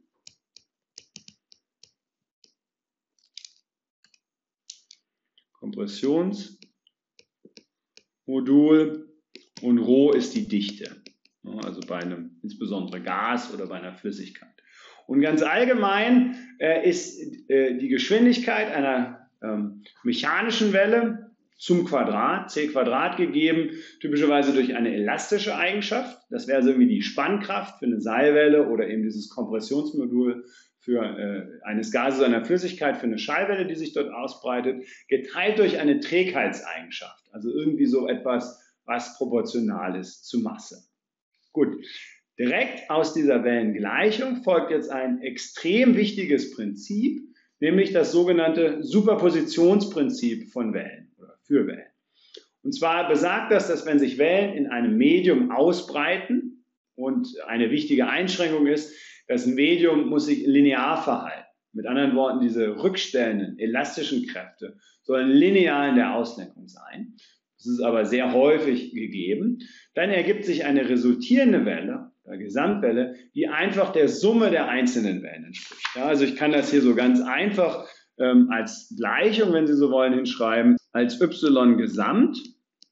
Kompressionsmodul und Rho ist die Dichte. Also bei einem insbesondere Gas oder bei einer Flüssigkeit. Und ganz allgemein äh, ist äh, die Geschwindigkeit einer ähm, mechanischen Welle zum Quadrat, c Quadrat gegeben, typischerweise durch eine elastische Eigenschaft. Das wäre also irgendwie die Spannkraft für eine Seilwelle oder eben dieses Kompressionsmodul für äh, eines Gases oder einer Flüssigkeit für eine Schallwelle, die sich dort ausbreitet, geteilt durch eine Trägheitseigenschaft. Also irgendwie so etwas, was proportional ist zu Masse. Gut, direkt aus dieser Wellengleichung folgt jetzt ein extrem wichtiges Prinzip, nämlich das sogenannte Superpositionsprinzip von Wellen. Für Wellen. Und zwar besagt das, dass wenn sich Wellen in einem Medium ausbreiten und eine wichtige Einschränkung ist, das Medium muss sich linear verhalten. Mit anderen Worten, diese rückstellenden, elastischen Kräfte sollen linear in der Auslenkung sein. Das ist aber sehr häufig gegeben. Dann ergibt sich eine resultierende Welle, eine Gesamtwelle, die einfach der Summe der einzelnen Wellen entspricht. Ja, also ich kann das hier so ganz einfach ähm, als Gleichung, wenn Sie so wollen, hinschreiben, als y Gesamt,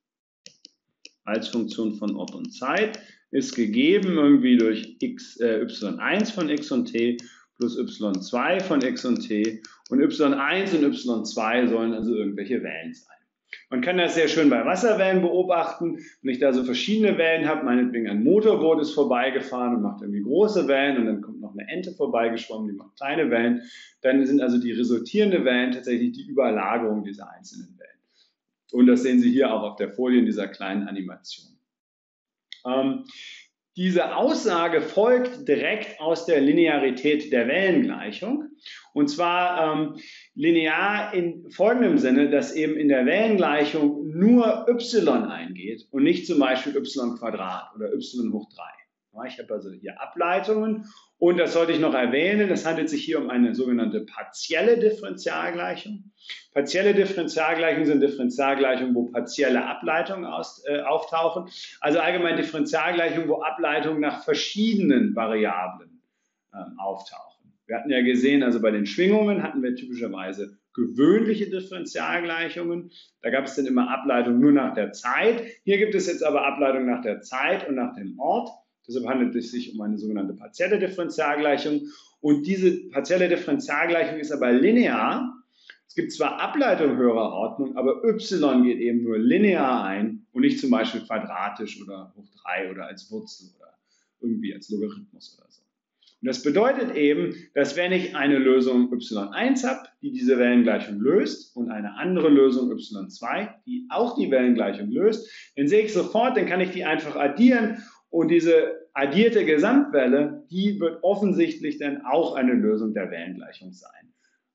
als Funktion von Ort und Zeit, ist gegeben irgendwie durch x, äh, y eins von x und t plus y zwei von x und t. Und y eins und y zwei sollen also irgendwelche Wellen sein. Man kann das sehr schön bei Wasserwellen beobachten. Wenn ich da so verschiedene Wellen habe, meinetwegen ein Motorboot ist vorbeigefahren und macht irgendwie große Wellen und dann kommt noch eine Ente vorbeigeschwommen, die macht kleine Wellen, dann sind also die resultierenden Wellen tatsächlich die Überlagerung dieser einzelnen Wellen. Und das sehen Sie hier auch auf der Folie in dieser kleinen Animation. Ähm, Diese Aussage folgt direkt aus der Linearität der Wellengleichung. Und zwar ähm, linear in folgendem Sinne, dass eben in der Wellengleichung nur y eingeht und nicht zum Beispiel y Quadrat oder y hoch drei. Ja, ich habe also hier Ableitungen und das sollte ich noch erwähnen, es handelt sich hier um eine sogenannte partielle Differentialgleichung. Partielle Differentialgleichungen sind Differentialgleichungen, wo partielle Ableitungen aus, äh, auftauchen. Also allgemein Differentialgleichungen, wo Ableitungen nach verschiedenen Variablen ähm, auftauchen. Wir hatten ja gesehen, also bei den Schwingungen hatten wir typischerweise gewöhnliche Differentialgleichungen. Da gab es dann immer Ableitungen nur nach der Zeit. Hier gibt es jetzt aber Ableitungen nach der Zeit und nach dem Ort. Deshalb handelt es sich um eine sogenannte partielle Differentialgleichung. Und diese partielle Differentialgleichung ist aber linear. Es gibt zwar Ableitungen höherer Ordnung, aber y geht eben nur linear ein und nicht zum Beispiel quadratisch oder hoch drei oder als Wurzel oder irgendwie als Logarithmus oder so. Und das bedeutet eben, dass wenn ich eine Lösung y eins habe, die diese Wellengleichung löst, und eine andere Lösung y zwei, die auch die Wellengleichung löst, dann sehe ich sofort, dann kann ich die einfach addieren und diese addierte Gesamtwelle, die wird offensichtlich dann auch eine Lösung der Wellengleichung sein.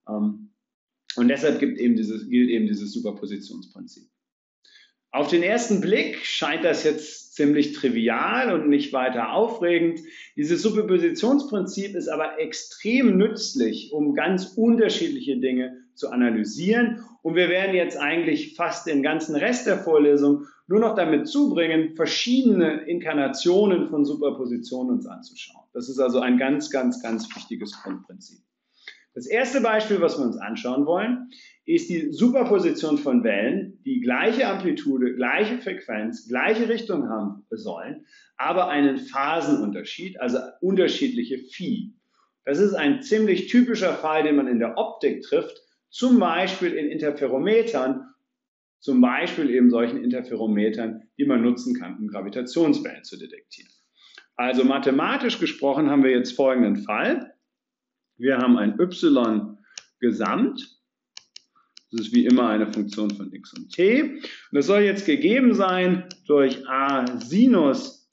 Und deshalb gibt eben dieses, gilt eben dieses Superpositionsprinzip. Auf den ersten Blick scheint das jetzt ziemlich trivial und nicht weiter aufregend. Dieses Superpositionsprinzip ist aber extrem nützlich, um ganz unterschiedliche Dinge zu analysieren. Und wir werden jetzt eigentlich fast den ganzen Rest der Vorlesung nur noch damit zubringen, verschiedene Inkarnationen von Superpositionen uns anzuschauen. Das ist also ein ganz, ganz, ganz wichtiges Grundprinzip. Das erste Beispiel, was wir uns anschauen wollen, ist die Superposition von Wellen, die gleiche Amplitude, gleiche Frequenz, gleiche Richtung haben sollen, aber einen Phasenunterschied, also unterschiedliche Phi. Das ist ein ziemlich typischer Fall, den man in der Optik trifft, zum Beispiel in Interferometern, zum Beispiel eben solchen Interferometern, die man nutzen kann, um Gravitationswellen zu detektieren. Also mathematisch gesprochen haben wir jetzt folgenden Fall. Wir haben ein y-Gesamt. Das ist wie immer eine Funktion von x und t. Und das soll jetzt gegeben sein durch a Sinus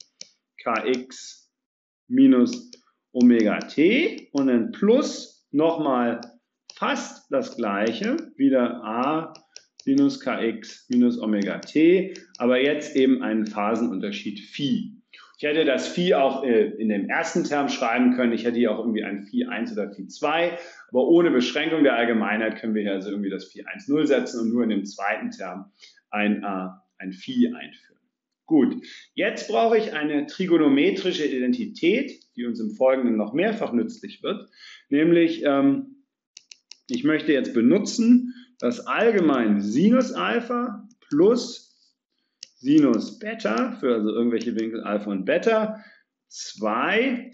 kx minus Omega t und dann plus nochmal fast das gleiche, wieder a Sinus kx minus Omega t, aber jetzt eben einen Phasenunterschied Phi. Ich hätte das Phi auch in dem ersten Term schreiben können. Ich hätte hier auch irgendwie ein Phi eins oder Phi zwei. Aber ohne Beschränkung der Allgemeinheit können wir hier also irgendwie das Phi eins null setzen und nur in dem zweiten Term ein, äh, ein Phi einführen. Gut, jetzt brauche ich eine trigonometrische Identität, die uns im Folgenden noch mehrfach nützlich wird. Nämlich, ähm, ich möchte jetzt benutzen das allgemeine Sinus Alpha plus Sinus Beta, für also irgendwelche Winkel Alpha und Beta, zwei,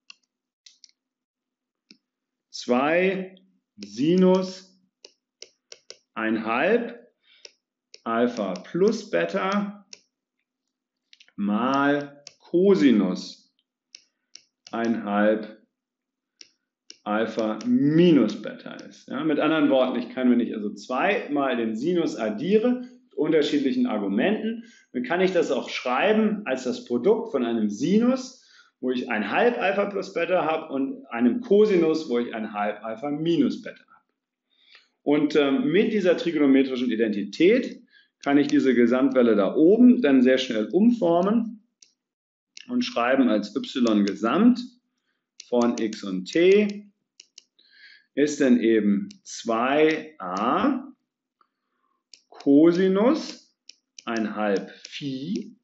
zwei Sinus eins halb Alpha plus Beta mal Cosinus eins halb Alpha minus Beta ist. Ja, mit anderen Worten, ich kann, wenn ich also zweimal den Sinus addiere, unterschiedlichen Argumenten, dann kann ich das auch schreiben als das Produkt von einem Sinus, wo ich ein halb Alpha plus Beta habe und einem Cosinus, wo ich ein halb Alpha minus Beta habe. Und ähm, mit dieser trigonometrischen Identität kann ich diese Gesamtwelle da oben dann sehr schnell umformen und schreiben als y-Gesamt von x und t ist dann eben zwei a Cosinus eins halb Phi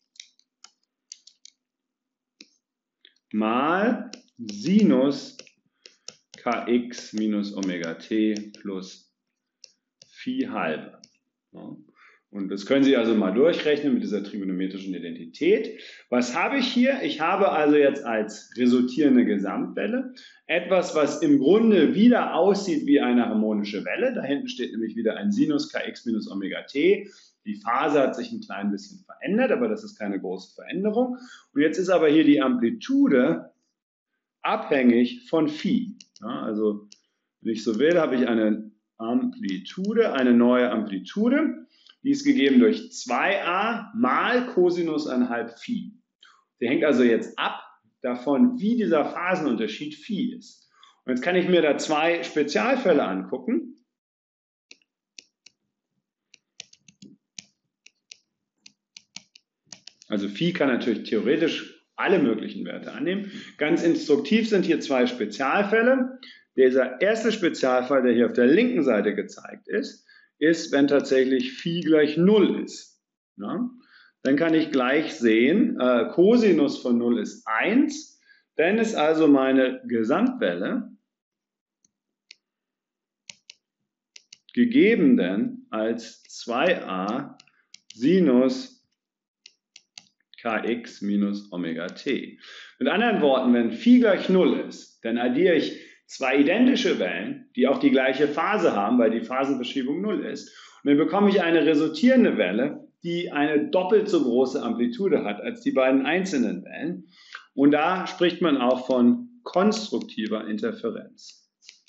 mal Sinus kx minus Omega t plus Phi halbe. Ja. Und das können Sie also mal durchrechnen mit dieser trigonometrischen Identität. Was habe ich hier? Ich habe also jetzt als resultierende Gesamtwelle etwas, was im Grunde wieder aussieht wie eine harmonische Welle. Da hinten steht nämlich wieder ein Sinus kx minus Omega t. Die Phase hat sich ein klein bisschen verändert, aber das ist keine große Veränderung. Und jetzt ist aber hier die Amplitude abhängig von Phi. Ja, also wenn ich so will, habe ich eine Amplitude, eine neue Amplitude. Die ist gegeben durch zwei a mal Cosinus eins halb Phi. Die hängt also jetzt ab davon, wie dieser Phasenunterschied Phi ist. Und jetzt kann ich mir da zwei Spezialfälle angucken. Also Phi kann natürlich theoretisch alle möglichen Werte annehmen. Ganz instruktiv sind hier zwei Spezialfälle. Dieser erste Spezialfall, der hier auf der linken Seite gezeigt ist, ist, wenn tatsächlich Phi gleich null ist. Ja? Dann kann ich gleich sehen, äh, Cosinus von null ist eins. Dann ist also meine Gesamtwelle gegeben denn als zwei a Sinus kx minus Omega t. Mit anderen Worten, wenn Phi gleich null ist, dann addiere ich zwei identische Wellen, die auch die gleiche Phase haben, weil die Phasenverschiebung null ist. Und dann bekomme ich eine resultierende Welle, die eine doppelt so große Amplitude hat als die beiden einzelnen Wellen. Und da spricht man auch von konstruktiver Interferenz.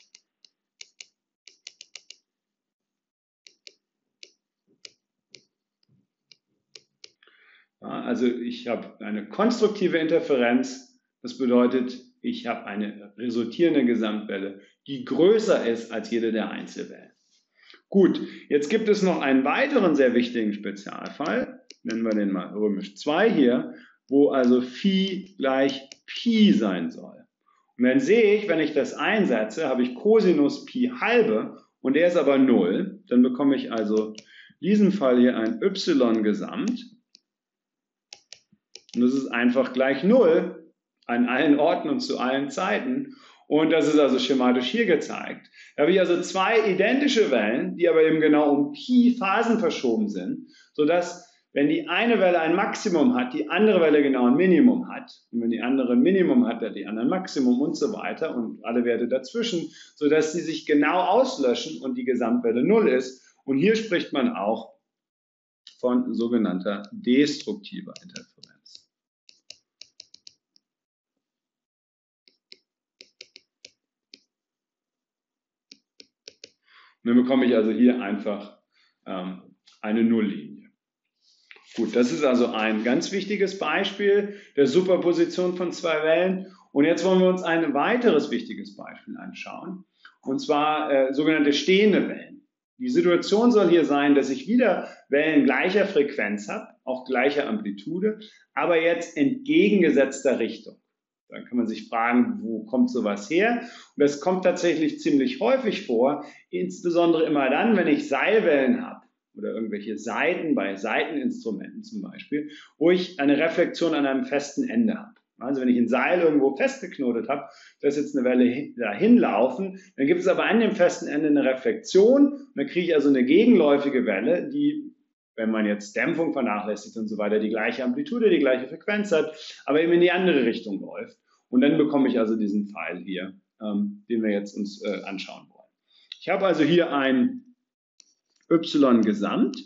Ja, also ich habe eine konstruktive Interferenz, das bedeutet, ich habe eine resultierende Gesamtwelle, die größer ist als jede der Einzelwellen. Gut, jetzt gibt es noch einen weiteren sehr wichtigen Spezialfall, nennen wir den mal römisch zwei hier, wo also Phi gleich Pi sein soll. Und dann sehe ich, wenn ich das einsetze, habe ich Cosinus Pi halbe und der ist aber null. Dann bekomme ich also in diesem Fall hier ein y-Gesamt. Und das ist einfach gleich null an allen Orten und zu allen Zeiten. Und das ist also schematisch hier gezeigt. Da habe ich also zwei identische Wellen, die aber eben genau um Pi Phasen verschoben sind, sodass, wenn die eine Welle ein Maximum hat, die andere Welle genau ein Minimum hat. Und wenn die andere ein Minimum hat, hat die andere ein Maximum und so weiter und alle Werte dazwischen, sodass sie sich genau auslöschen und die Gesamtwelle null ist. Und hier spricht man auch von sogenannter destruktiver Interferenz. Und dann bekomme ich also hier einfach ähm, eine Nulllinie. Gut, das ist also ein ganz wichtiges Beispiel der Superposition von zwei Wellen. Und jetzt wollen wir uns ein weiteres wichtiges Beispiel anschauen, und zwar äh, sogenannte stehende Wellen. Die Situation soll hier sein, dass ich wieder Wellen gleicher Frequenz habe, auch gleicher Amplitude, aber jetzt entgegengesetzter Richtung. Dann kann man sich fragen, wo kommt sowas her? Und das kommt tatsächlich ziemlich häufig vor, insbesondere immer dann, wenn ich Seilwellen habe oder irgendwelche Saiten bei Saiteninstrumenten zum Beispiel, wo ich eine Reflexion an einem festen Ende habe. Also wenn ich ein Seil irgendwo festgeknotet habe, da ist jetzt eine Welle dahin laufen, dann gibt es aber an dem festen Ende eine Reflexion und dann kriege ich also eine gegenläufige Welle, die, wenn man jetzt Dämpfung vernachlässigt und so weiter, die gleiche Amplitude, die gleiche Frequenz hat, aber eben in die andere Richtung läuft. Und dann bekomme ich also diesen Pfeil hier, ähm, den wir jetzt uns äh, anschauen wollen. Ich habe also hier ein y-Gesamt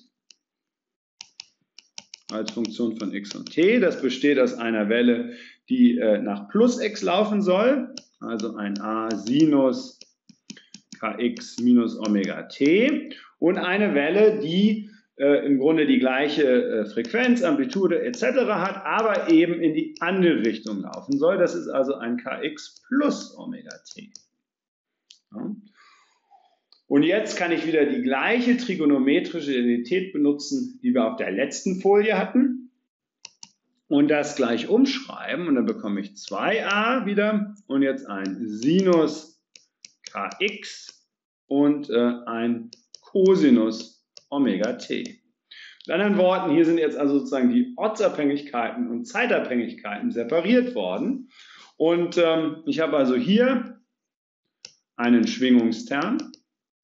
als Funktion von x und t. Das besteht aus einer Welle, die äh, nach plus x laufen soll, also ein a Sinus kx minus Omega t, und eine Welle, die äh, im Grunde die gleiche äh, Frequenz, Amplitude et cetera hat, aber eben in die andere Richtung laufen soll. Das ist also ein kx plus Omega t. Ja. Und jetzt kann ich wieder die gleiche trigonometrische Identität benutzen, die wir auf der letzten Folie hatten, und das gleich umschreiben, und dann bekomme ich zwei a wieder und jetzt ein Sinus kx und äh, ein Cosinus Omega t. Mit anderen Worten, hier sind jetzt also sozusagen die Ortsabhängigkeiten und Zeitabhängigkeiten separiert worden, und ähm, ich habe also hier einen Schwingungsterm,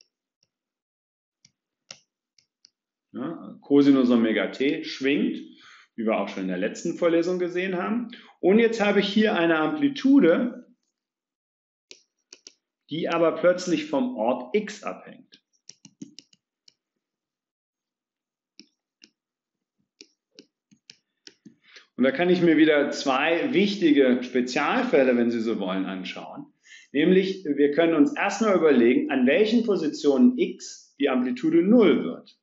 ja, Cosinus Omega t schwingt, wie wir auch schon in der letzten Vorlesung gesehen haben. Und jetzt habe ich hier eine Amplitude, die aber plötzlich vom Ort x abhängt. Und da kann ich mir wieder zwei wichtige Spezialfälle, wenn Sie so wollen, anschauen. Nämlich, wir können uns erstmal überlegen, an welchen Positionen x die Amplitude null wird.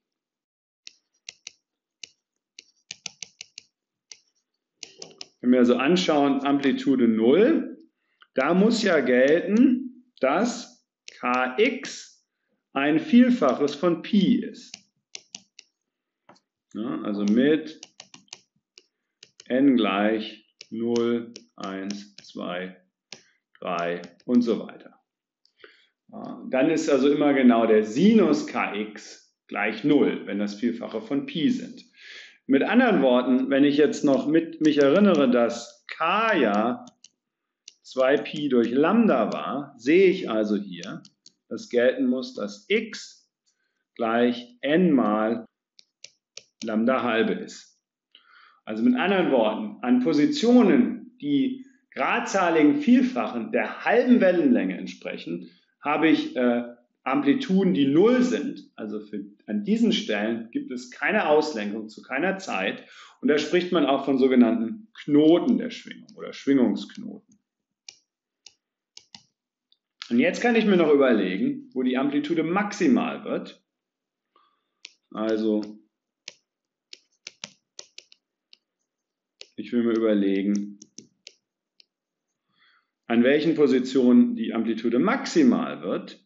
Wenn wir also anschauen, Amplitude null, da muss ja gelten, dass kx ein Vielfaches von Pi ist. Ja, also mit n gleich null, eins, zwei, drei und so weiter. Ja, dann ist also immer genau der Sinus kx gleich null, wenn das Vielfache von Pi sind. Mit anderen Worten, wenn ich jetzt noch mit mich erinnere, dass k ja zwei Pi durch Lambda war, sehe ich also hier, dass gelten muss, dass x gleich n mal Lambda halbe ist. Also mit anderen Worten, an Positionen, die gradzahligen Vielfachen der halben Wellenlänge entsprechen, habe ich äh, Amplituden, die null sind. Also für, an diesen Stellen gibt es keine Auslenkung zu keiner Zeit. Und da spricht man auch von sogenannten Knoten der Schwingung oder Schwingungsknoten. Und jetzt kann ich mir noch überlegen, wo die Amplitude maximal wird. Also ich will mir überlegen, an welchen Positionen die Amplitude maximal wird.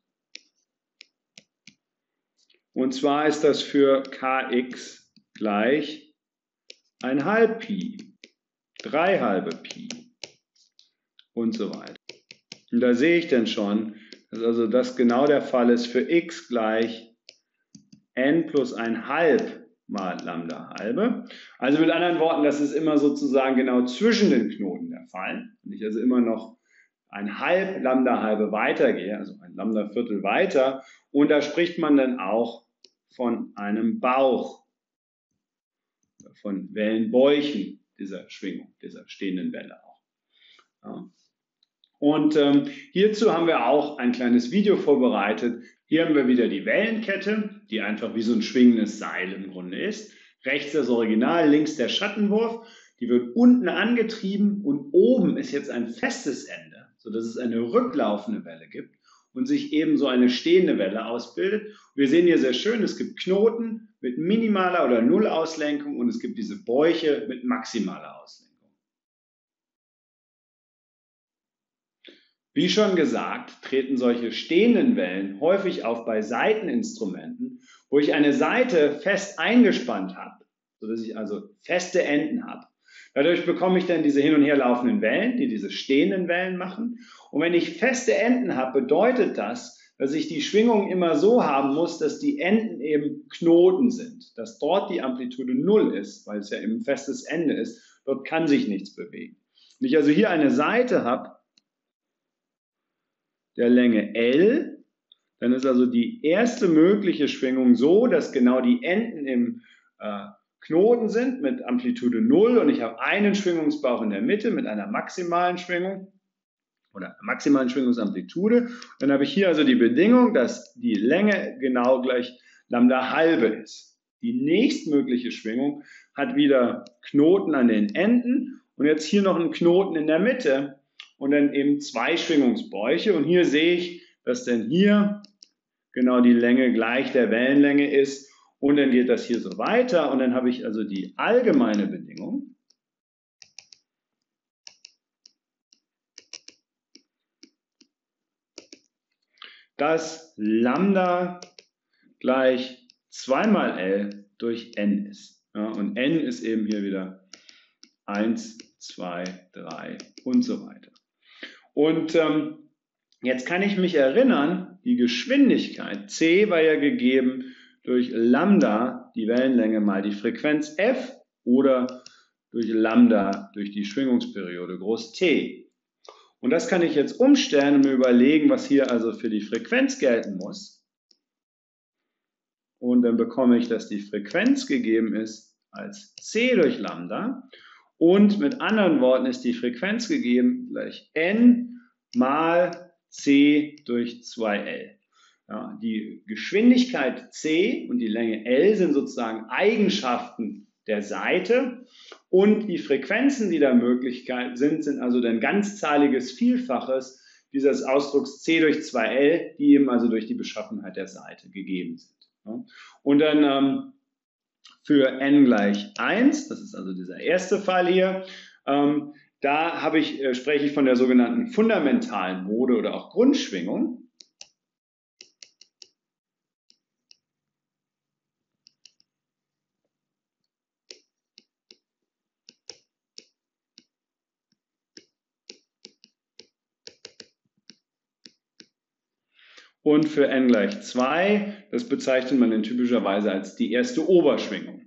Und zwar ist das für kx gleich ein halb Pi, drei halbe Pi und so weiter. Und da sehe ich dann schon, dass also das genau der Fall ist für x gleich n plus ein halb mal Lambda halbe. Also mit anderen Worten, das ist immer sozusagen genau zwischen den Knoten der Fall. Wenn ich also immer noch ein halb Lambda halbe weitergehe, also ein Lambda Viertel weiter, und da spricht man dann auch von einem Bauch, von Wellenbäuchen dieser Schwingung, dieser stehenden Welle auch. Ja. Und ähm, hierzu haben wir auch ein kleines Video vorbereitet. Hier haben wir wieder die Wellenkette, die einfach wie so ein schwingendes Seil im Grunde ist. Rechts das Original, links der Schattenwurf. Die wird unten angetrieben und oben ist jetzt ein festes Ende, sodass es eine rücklaufende Welle gibt und sich eben so eine stehende Welle ausbildet. Wir sehen hier sehr schön, es gibt Knoten mit minimaler oder Null-Auslenkung und es gibt diese Bäuche mit maximaler Auslenkung. Wie schon gesagt, treten solche stehenden Wellen häufig auf bei Saiteninstrumenten, wo ich eine Saite fest eingespannt habe, sodass ich also feste Enden habe. Dadurch bekomme ich dann diese hin und her laufenden Wellen, die diese stehenden Wellen machen. Und wenn ich feste Enden habe, bedeutet das, dass ich die Schwingung immer so haben muss, dass die Enden eben Knoten sind, dass dort die Amplitude null ist, weil es ja eben ein festes Ende ist. Dort kann sich nichts bewegen. Wenn ich also hier eine Saite habe, der Länge L, dann ist also die erste mögliche Schwingung so, dass genau die Enden im äh, Knoten sind mit Amplitude null und ich habe einen Schwingungsbauch in der Mitte mit einer maximalen Schwingung oder einer maximalen Schwingungsamplitude. Dann habe ich hier also die Bedingung, dass die Länge genau gleich Lambda halbe ist. Die nächstmögliche Schwingung hat wieder Knoten an den Enden und jetzt hier noch einen Knoten in der Mitte. Und dann eben zwei Schwingungsbäuche. Und hier sehe ich, dass dann hier genau die Länge gleich der Wellenlänge ist. Und dann geht das hier so weiter. Und dann habe ich also die allgemeine Bedingung. Dass Lambda gleich zwei mal L durch n ist. Ja, und n ist eben hier wieder eins, zwei, drei und so weiter. Und ähm, jetzt kann ich mich erinnern, die Geschwindigkeit c war ja gegeben durch Lambda, die Wellenlänge mal die Frequenz f oder durch Lambda, durch die Schwingungsperiode groß T. Und das kann ich jetzt umstellen und mir überlegen, was hier also für die Frequenz gelten muss. Und dann bekomme ich, dass die Frequenz gegeben ist als c durch Lambda. Und mit anderen Worten ist die Frequenz gegeben gleich n mal c durch zwei L. Ja, die Geschwindigkeit c und die Länge L sind sozusagen Eigenschaften der Saite und die Frequenzen, die da möglich sind, sind also ein ganzzahliges Vielfaches dieses Ausdrucks c durch zwei L, die eben also durch die Beschaffenheit der Saite gegeben sind. Ja. Und dann ähm, für n gleich eins, das ist also dieser erste Fall hier, ähm, da habe ich, äh, spreche ich von der sogenannten fundamentalen Mode oder auch Grundschwingung. Und für n gleich zwei, das bezeichnet man dann typischerweise als die erste Oberschwingung.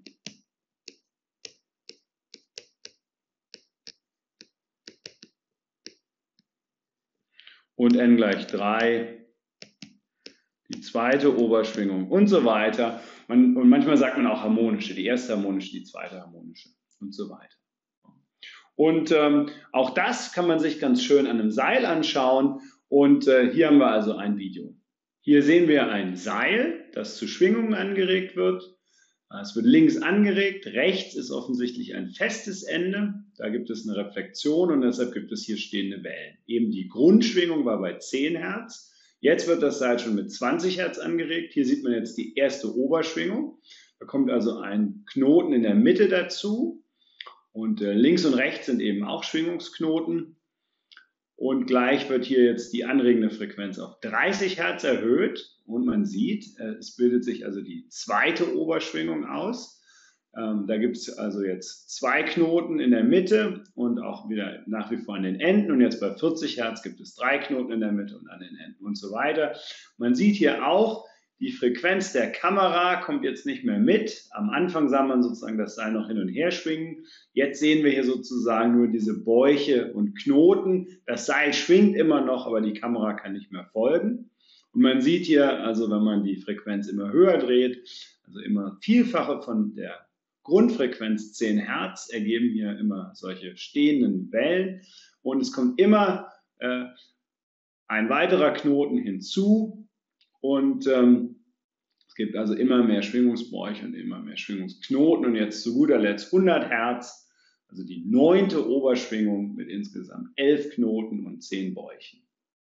und n gleich drei, die zweite Oberschwingung und so weiter. Man, und manchmal sagt man auch harmonische, die erste harmonische, die zweite harmonische und so weiter. Und ähm, auch das kann man sich ganz schön an einem Seil anschauen. Und äh, hier haben wir also ein Video. Hier sehen wir ein Seil, das zu Schwingungen angeregt wird. Es wird links angeregt, rechts ist offensichtlich ein festes Ende. Da gibt es eine Reflexion und deshalb gibt es hier stehende Wellen. Eben die Grundschwingung war bei zehn Hertz. Jetzt wird das Seil schon mit zwanzig Hertz angeregt. Hier sieht man jetzt die erste Oberschwingung. Da kommt also ein Knoten in der Mitte dazu. Und äh, links und rechts sind eben auch Schwingungsknoten. Und gleich wird hier jetzt die anregende Frequenz auf dreißig Hertz erhöht. Und man sieht, äh, es bildet sich also die zweite Oberschwingung aus. Ähm, da gibt es also jetzt zwei Knoten in der Mitte und auch wieder nach wie vor an den Enden. Und jetzt bei vierzig Hertz gibt es drei Knoten in der Mitte und an den Enden und so weiter. Man sieht hier auch, die Frequenz der Kamera kommt jetzt nicht mehr mit. Am Anfang sah man sozusagen das Seil noch hin und her schwingen. Jetzt sehen wir hier sozusagen nur diese Bäuche und Knoten. Das Seil schwingt immer noch, aber die Kamera kann nicht mehr folgen. Und man sieht hier, also wenn man die Frequenz immer höher dreht, also immer Vielfache von der Grundfrequenz zehn Hertz, ergeben hier immer solche stehenden Wellen. Und es kommt immer äh, ein weiterer Knoten hinzu. Und ähm, es gibt also immer mehr Schwingungsbräuche und immer mehr Schwingungsknoten. Und jetzt zu guter Letzt hundert Hertz, also die neunte Oberschwingung mit insgesamt elf Knoten und zehn Bäuchen.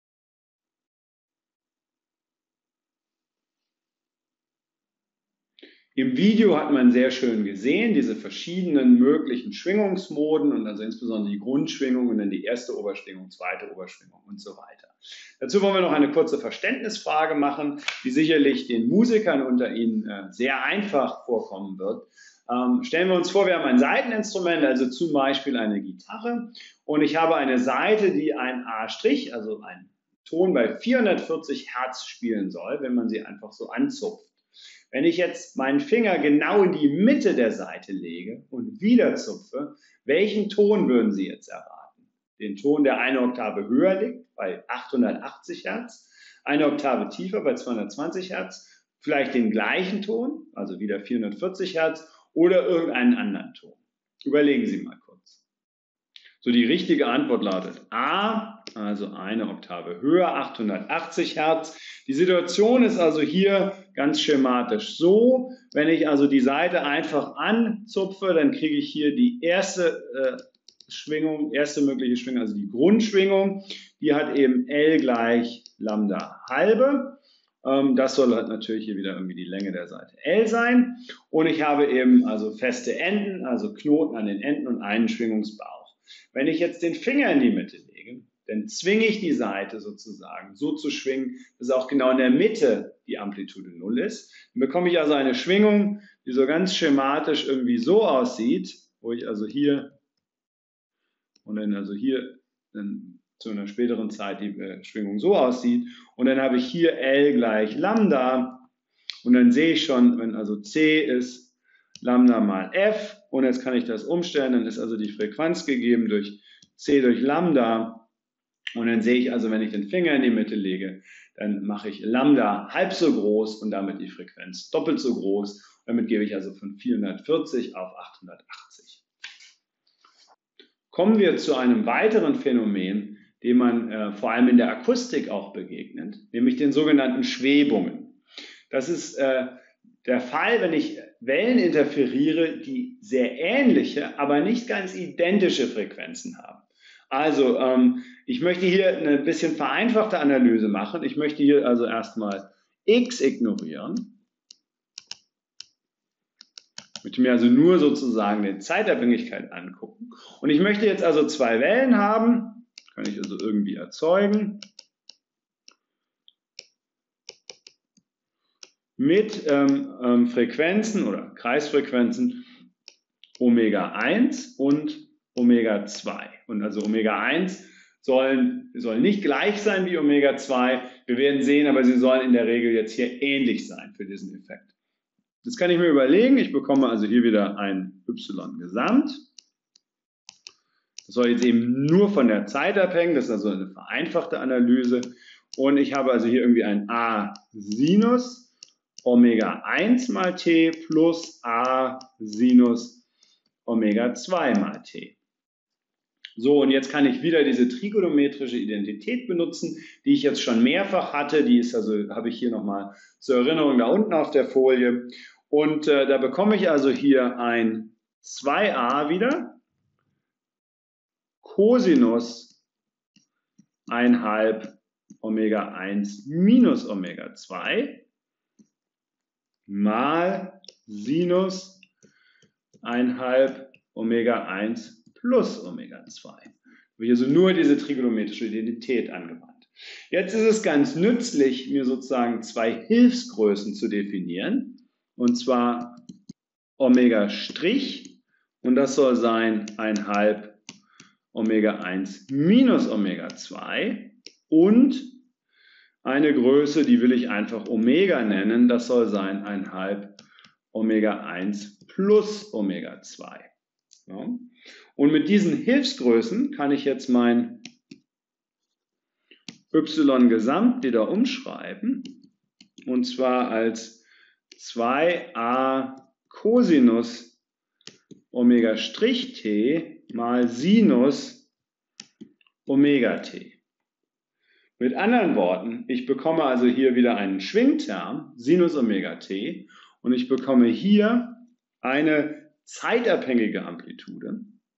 Im Video hat man sehr schön gesehen, diese verschiedenen möglichen Schwingungsmoden und also insbesondere die Grundschwingung und dann die erste Oberschwingung, zweite Oberschwingung und so weiter. Dazu wollen wir noch eine kurze Verständnisfrage machen, die sicherlich den Musikern unter Ihnen äh, sehr einfach vorkommen wird. Ähm, stellen wir uns vor, wir haben ein Saiteninstrument, also zum Beispiel eine Gitarre, und ich habe eine Saite, die ein A', also ein Ton bei vierhundertvierzig Hertz spielen soll, wenn man sie einfach so anzupft. Wenn ich jetzt meinen Finger genau in die Mitte der Saite lege und wieder zupfe, welchen Ton würden Sie jetzt erwarten? Den Ton, der eine Oktave höher liegt, bei achthundertachtzig Hertz, eine Oktave tiefer, bei zweihundertzwanzig Hertz, vielleicht den gleichen Ton, also wieder vierhundertvierzig Hertz, oder irgendeinen anderen Ton. Überlegen Sie mal kurz. So, die richtige Antwort lautet A, also eine Oktave höher, achthundertachtzig Hertz. Die Situation ist also hier ganz schematisch so, wenn ich also die Saite einfach anzupfe, dann kriege ich hier die erste äh, Schwingung, erste mögliche Schwingung, also die Grundschwingung, die hat eben L gleich Lambda halbe. Ähm, das soll halt natürlich hier wieder irgendwie die Länge der Saite L sein. Und ich habe eben also feste Enden, also Knoten an den Enden und einen Schwingungsbauch. Wenn ich jetzt den Finger in die Mitte lege, dann zwinge ich die Saite sozusagen so zu schwingen, dass auch genau in der Mitte die Amplitude null ist. Dann bekomme ich also eine Schwingung, die so ganz schematisch irgendwie so aussieht, wo ich also hier und dann also hier dann zu einer späteren Zeit die äh, Schwingung so aussieht. Und dann habe ich hier L gleich Lambda und dann sehe ich schon, wenn also C ist Lambda mal F und jetzt kann ich das umstellen, dann ist also die Frequenz gegeben durch C durch Lambda. Und dann sehe ich also, wenn ich den Finger in die Mitte lege, dann mache ich Lambda halb so groß und damit die Frequenz doppelt so groß. Damit gebe ich also von vierhundertvierzig auf achthundertachtzig. Kommen wir zu einem weiteren Phänomen, dem man äh, vor allem in der Akustik auch begegnet, nämlich den sogenannten Schwebungen. Das ist äh, der Fall, wenn ich Wellen interferiere, die sehr ähnliche, aber nicht ganz identische Frequenzen haben. Also, ähm, ich möchte hier eine bisschen vereinfachte Analyse machen. Ich möchte hier also erstmal x ignorieren. Ich möchte mir also nur sozusagen die Zeitabhängigkeit angucken. Und ich möchte jetzt also zwei Wellen haben. Kann ich also irgendwie erzeugen. Mit ähm, ähm, Frequenzen oder Kreisfrequenzen Omega eins und Omega zwei. Und also Omega eins sollen, sollen nicht gleich sein wie Omega zwei. Wir werden sehen, aber sie sollen in der Regel jetzt hier ähnlich sein für diesen Effekt. Das kann ich mir überlegen. Ich bekomme also hier wieder ein Y-Gesamt. soll jetzt eben nur von der Zeit abhängen, das ist also eine vereinfachte Analyse. Und ich habe also hier irgendwie ein a Sinus Omega eins mal t plus a Sinus Omega zwei mal t. So, und jetzt kann ich wieder diese trigonometrische Identität benutzen, die ich jetzt schon mehrfach hatte. Die ist also, habe ich hier nochmal zur Erinnerung da unten auf der Folie. Und äh, da bekomme ich also hier ein zwei a wieder, Cosinus eins halb Omega eins minus Omega zwei mal Sinus eins halb Omega eins plus Omega zwei. Habe ich also nur diese trigonometrische Identität angewandt. Jetzt ist es ganz nützlich, mir sozusagen zwei Hilfsgrößen zu definieren. Und zwar Omega Strich, und das soll sein eins halb Omega eins minus Omega zwei, und eine Größe, die will ich einfach Omega nennen, das soll sein eins halb Omega eins plus Omega zwei. Ja. Und mit diesen Hilfsgrößen kann ich jetzt mein y-Gesamt wieder umschreiben, und zwar als zwei a Cosinus Omega Strich t mal Sinus Omega t. Mit anderen Worten, ich bekomme also hier wieder einen Schwingterm, Sinus Omega t, und ich bekomme hier eine zeitabhängige Amplitude.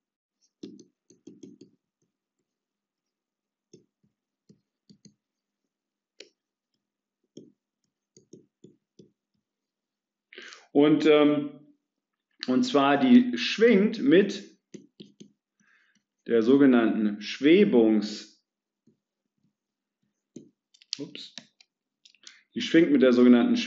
Und, ähm, und zwar die schwingt mit der sogenannten Schwebungs, ups, die schwingt mit der sogenannten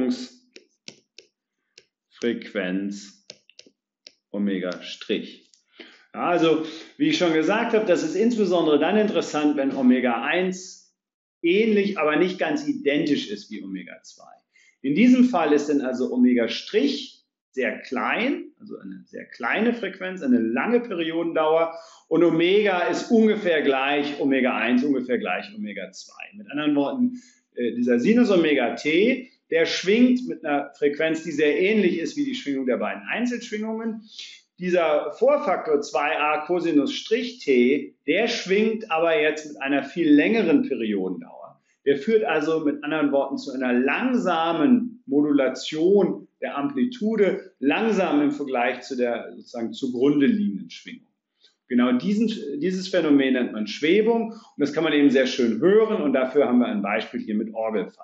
Schwebungsfrequenz Omega Strich. Ja, also, wie ich schon gesagt habe, das ist insbesondere dann interessant, wenn Omega eins ähnlich, aber nicht ganz identisch ist wie Omega zwei. In diesem Fall ist dann also Omega Strich sehr klein, also eine sehr kleine Frequenz, eine lange Periodendauer, und Omega ist ungefähr gleich Omega eins, ungefähr gleich Omega zwei. Mit anderen Worten, dieser Sinus Omega t, der schwingt mit einer Frequenz, die sehr ähnlich ist wie die Schwingung der beiden Einzelschwingungen. Dieser Vorfaktor zwei a Cosinus Strich t, der schwingt aber jetzt mit einer viel längeren Periodendauer. Der führt also mit anderen Worten zu einer langsamen Modulation der Amplitude, langsam im Vergleich zu der sozusagen zugrunde liegenden Schwingung. Genau diesen, dieses Phänomen nennt man Schwebung, und das kann man eben sehr schön hören, und dafür haben wir ein Beispiel hier mit Orgelpfeifen.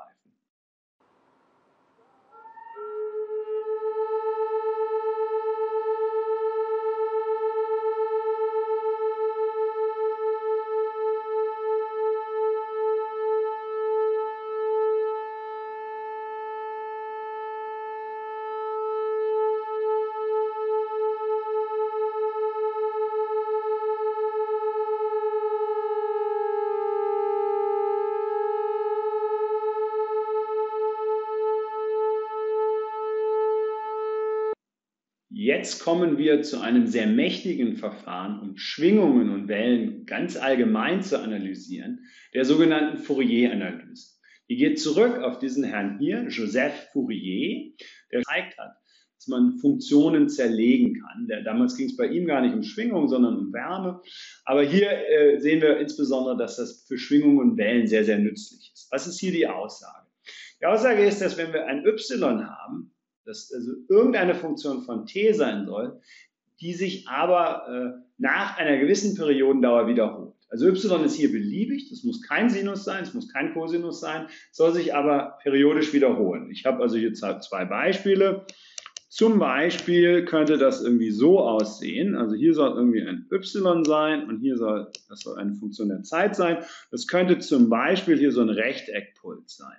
Jetzt kommen wir zu einem sehr mächtigen Verfahren, um Schwingungen und Wellen ganz allgemein zu analysieren, der sogenannten Fourier-Analyse. Die geht zurück auf diesen Herrn hier, Joseph Fourier, der gezeigt hat, dass man Funktionen zerlegen kann. Der, damals ging es bei ihm gar nicht um Schwingung, sondern um Wärme. Aber hier äh, sehen wir insbesondere, dass das für Schwingungen und Wellen sehr, sehr nützlich ist. Was ist hier die Aussage? Die Aussage ist, dass wenn wir ein y haben, dass also irgendeine Funktion von t sein soll, die sich aber äh, nach einer gewissen Periodendauer wiederholt. Also y ist hier beliebig, das muss kein Sinus sein, es muss kein Cosinus sein, soll sich aber periodisch wiederholen. Ich habe also hier zwei Beispiele. Zum Beispiel könnte das irgendwie so aussehen, also hier soll irgendwie ein y sein und hier soll, das soll eine Funktion der Zeit sein. Das könnte zum Beispiel hier so ein Rechteckpuls sein.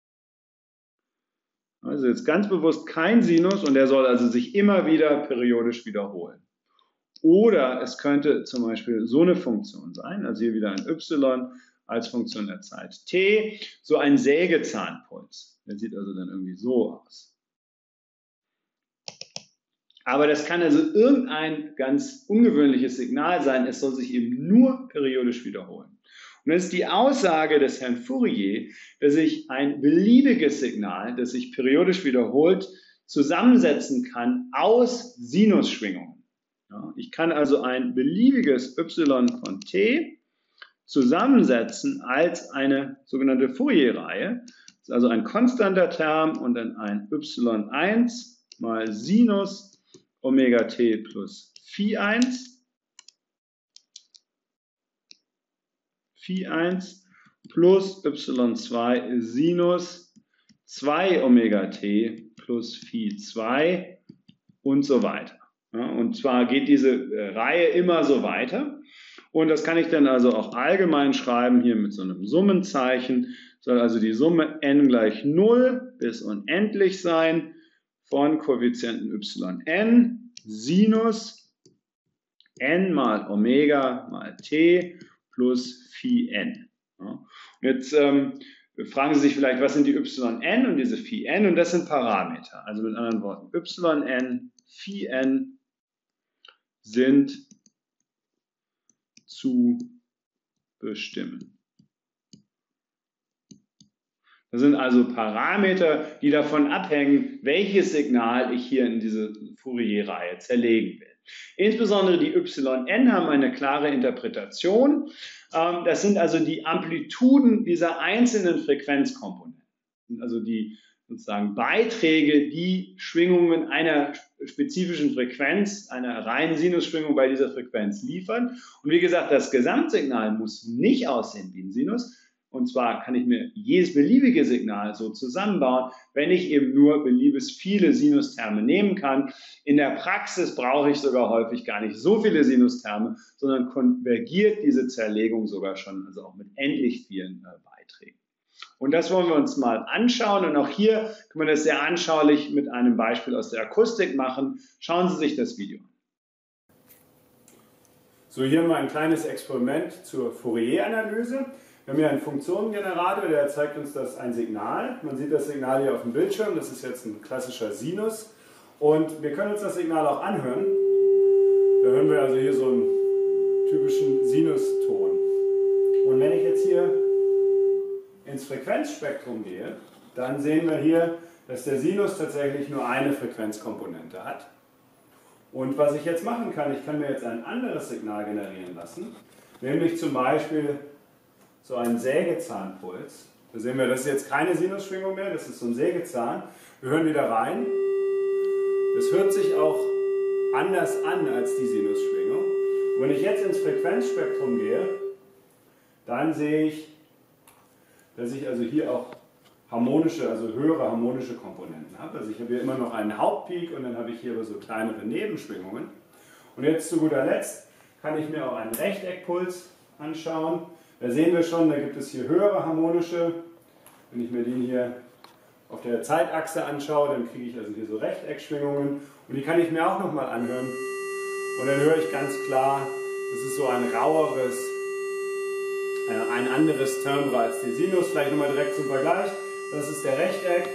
Also jetzt ganz bewusst kein Sinus, und der soll also sich immer wieder periodisch wiederholen. Oder es könnte zum Beispiel so eine Funktion sein, also hier wieder ein y als Funktion der Zeit t, so ein Sägezahnpuls. Der sieht also dann irgendwie so aus. Aber das kann also irgendein ganz ungewöhnliches Signal sein. Es soll sich eben nur periodisch wiederholen. Und das ist die Aussage des Herrn Fourier, dass ich ein beliebiges Signal, das sich periodisch wiederholt, zusammensetzen kann aus Sinusschwingungen. Ja, ich kann also ein beliebiges y von t zusammensetzen als eine sogenannte Fourier-Reihe. Das ist also ein konstanter Term und dann ein y eins mal Sinus Omega t plus Phi eins, Phi eins plus y zwei Sinus zwei Omega t plus Phi zwei und so weiter. Ja, und zwar geht diese äh, Reihe immer so weiter. Und das kann ich dann also auch allgemein schreiben, hier mit so einem Summenzeichen. Soll also die Summe n gleich null bis unendlich sein von Koeffizienten yn Sinus n mal Omega mal t plus Phi n. Ja. Jetzt ähm, fragen Sie sich vielleicht, was sind die yn und diese Phi n? Und das sind Parameter. Also mit anderen Worten, yn, Phi n sind zu bestimmen. Das sind also Parameter, die davon abhängen, welches Signal ich hier in diese Fourier-Reihe zerlegen will. Insbesondere die yn haben eine klare Interpretation. Das sind also die Amplituden dieser einzelnen Frequenzkomponenten. Also die sozusagen Beiträge, die Schwingungen einer spezifischen Frequenz, einer reinen Sinusschwingung bei dieser Frequenz liefern. Und wie gesagt, das Gesamtsignal muss nicht aussehen wie ein Sinus. Und zwar kann ich mir jedes beliebige Signal so zusammenbauen, wenn ich eben nur beliebig viele Sinusterme nehmen kann. In der Praxis brauche ich sogar häufig gar nicht so viele Sinusterme, sondern konvergiert diese Zerlegung sogar schon, also auch mit endlich vielen äh, Beiträgen. Und das wollen wir uns mal anschauen. Und auch hier kann man das sehr anschaulich mit einem Beispiel aus der Akustik machen. Schauen Sie sich das Video an. So, hier mal ein kleines Experiment zur Fourier-Analyse. Wir haben hier einen Funktionengenerator, der zeigt uns das ein Signal. Man sieht das Signal hier auf dem Bildschirm, das ist jetzt ein klassischer Sinus. Und wir können uns das Signal auch anhören. Da hören wir also hier so einen typischen Sinuston. Und wenn ich jetzt hier ins Frequenzspektrum gehe, dann sehen wir hier, dass der Sinus tatsächlich nur eine Frequenzkomponente hat. Und was ich jetzt machen kann, ich kann mir jetzt ein anderes Signal generieren lassen, nämlich zum Beispiel so einen Sägezahnpuls. Da sehen wir, das ist jetzt keine Sinusschwingung mehr, das ist so ein Sägezahn. Wir hören wieder rein. Das hört sich auch anders an als die Sinusschwingung. Und wenn ich jetzt ins Frequenzspektrum gehe, dann sehe ich, dass ich also hier auch harmonische, also höhere harmonische Komponenten habe. Also ich habe hier immer noch einen Hauptpeak und dann habe ich hier aber so kleinere Nebenschwingungen. Und jetzt zu guter Letzt kann ich mir auch einen Rechteckpuls anschauen. Da sehen wir schon, da gibt es hier höhere harmonische. Wenn ich mir den hier auf der Zeitachse anschaue, dann kriege ich also hier so Rechteckschwingungen. Und die kann ich mir auch nochmal anhören. Und dann höre ich ganz klar, das ist so ein raueres, äh, ein anderes Timbre als die Sinus. Vielleicht nochmal direkt zum Vergleich. Das ist der Rechteck,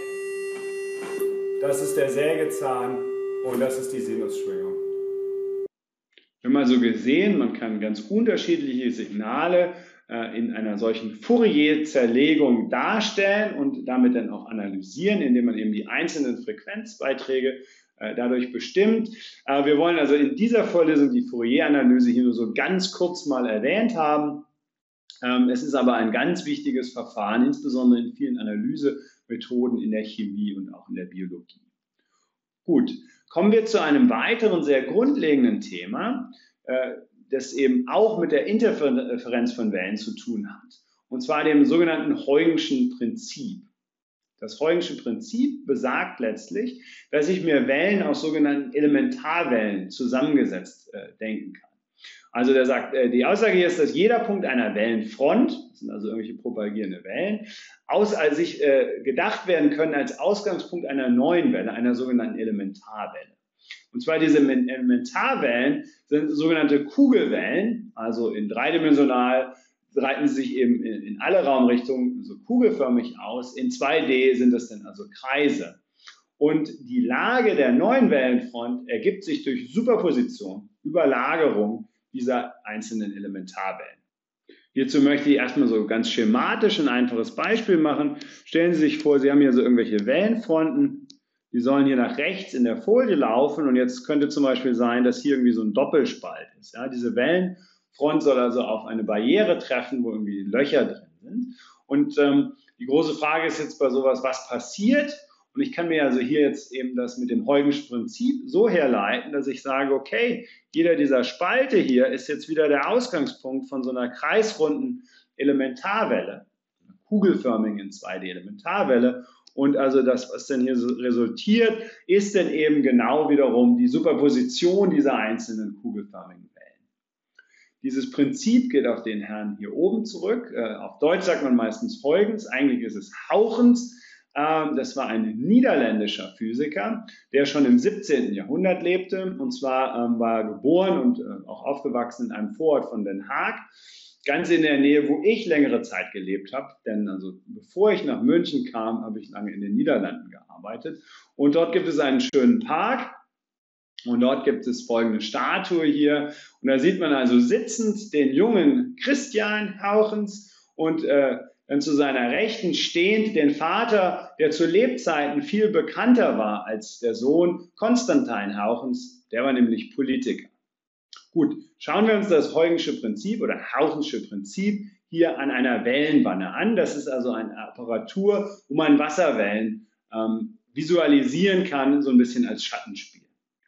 das ist der Sägezahn und das ist die Sinusschwingung. Wir haben also gesehen, man kann ganz unterschiedliche Signale in einer solchen Fourier-Zerlegung darstellen und damit dann auch analysieren, indem man eben die einzelnen Frequenzbeiträge äh, dadurch bestimmt. Äh, wir wollen also in dieser Vorlesung die Fourier-Analyse hier nur so ganz kurz mal erwähnt haben. Ähm, es ist aber ein ganz wichtiges Verfahren, insbesondere in vielen Analysemethoden in der Chemie und auch in der Biologie. Gut, kommen wir zu einem weiteren sehr grundlegenden Thema, äh, das eben auch mit der Interferenz von Wellen zu tun hat. Und zwar dem sogenannten Huygenschen Prinzip. Das Huygenschen Prinzip besagt letztlich, dass ich mir Wellen aus sogenannten Elementarwellen zusammengesetzt äh, denken kann. Also der sagt, äh, die Aussage hier ist, dass jeder Punkt einer Wellenfront, das sind also irgendwelche propagierende Wellen, aus, als sich äh, gedacht werden können als Ausgangspunkt einer neuen Welle, einer sogenannten Elementarwelle. Und zwar diese Elementarwellen sind sogenannte Kugelwellen, also in dreidimensional breiten sie sich eben in, in alle Raumrichtungen so kugelförmig aus. In zwei D sind das dann also Kreise. Und die Lage der neuen Wellenfront ergibt sich durch Superposition, Überlagerung dieser einzelnen Elementarwellen. Hierzu möchte ich erstmal so ganz schematisch ein einfaches Beispiel machen. Stellen Sie sich vor, Sie haben hier so irgendwelche Wellenfronten, die sollen hier nach rechts in der Folie laufen und jetzt könnte zum Beispiel sein, dass hier irgendwie so ein Doppelspalt ist. Ja, diese Wellenfront soll also auf eine Barriere treffen, wo irgendwie Löcher drin sind. Und ähm, die große Frage ist jetzt bei sowas, was passiert? Und ich kann mir also hier jetzt eben das mit dem Huygenschen Prinzip so herleiten, dass ich sage, okay, jeder dieser Spalte hier ist jetzt wieder der Ausgangspunkt von so einer kreisrunden Elementarwelle, kugelförmigen zwei D Elementarwelle. Und also das, was dann hier so resultiert, ist dann eben genau wiederum die Superposition dieser einzelnen kugelförmigen Wellen. Dieses Prinzip geht auf den Herrn hier oben zurück. Äh, auf Deutsch sagt man meistens Huygens, eigentlich ist es Hauchens. Ähm, das war ein niederländischer Physiker, der schon im siebzehnten Jahrhundert lebte. Und zwar ähm, war er geboren und äh, auch aufgewachsen in einem Vorort von Den Haag. Ganz in der Nähe, wo ich längere Zeit gelebt habe, denn also bevor ich nach München kam, habe ich lange in den Niederlanden gearbeitet und dort gibt es einen schönen Park und dort gibt es folgende Statue hier und da sieht man also sitzend den jungen Christian Hauchens und äh, dann zu seiner Rechten stehend den Vater, der zu Lebzeiten viel bekannter war als der Sohn Konstantin Hauchens, der war nämlich Politiker. Gut, schauen wir uns das Huygensche Prinzip oder Hauchensche Prinzip hier an einer Wellenwanne an. Das ist also eine Apparatur, wo man Wasserwellen ähm, visualisieren kann, so ein bisschen als Schattenspiel.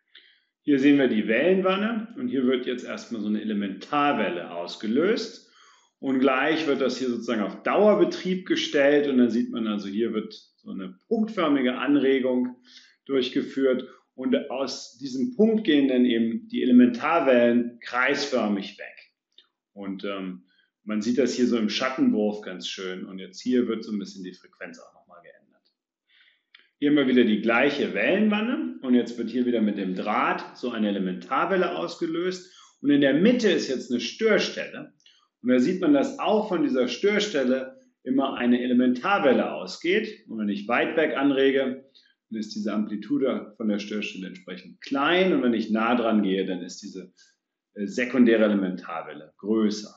Hier sehen wir die Wellenwanne und hier wird jetzt erstmal so eine Elementarwelle ausgelöst und gleich wird das hier sozusagen auf Dauerbetrieb gestellt und dann sieht man also, hier wird so eine punktförmige Anregung durchgeführt. Und aus diesem Punkt gehen dann eben die Elementarwellen kreisförmig weg. Und ähm, man sieht das hier so im Schattenwurf ganz schön. Und jetzt hier wird so ein bisschen die Frequenz auch nochmal geändert. Hier haben wir wieder die gleiche Wellenwanne. Und jetzt wird hier wieder mit dem Draht so eine Elementarwelle ausgelöst. Und in der Mitte ist jetzt eine Störstelle. Und da sieht man, dass auch von dieser Störstelle immer eine Elementarwelle ausgeht. Und wenn ich weit weg anrege, dann ist diese Amplitude von der Störstelle entsprechend klein und wenn ich nah dran gehe, dann ist diese sekundäre Elementarwelle größer.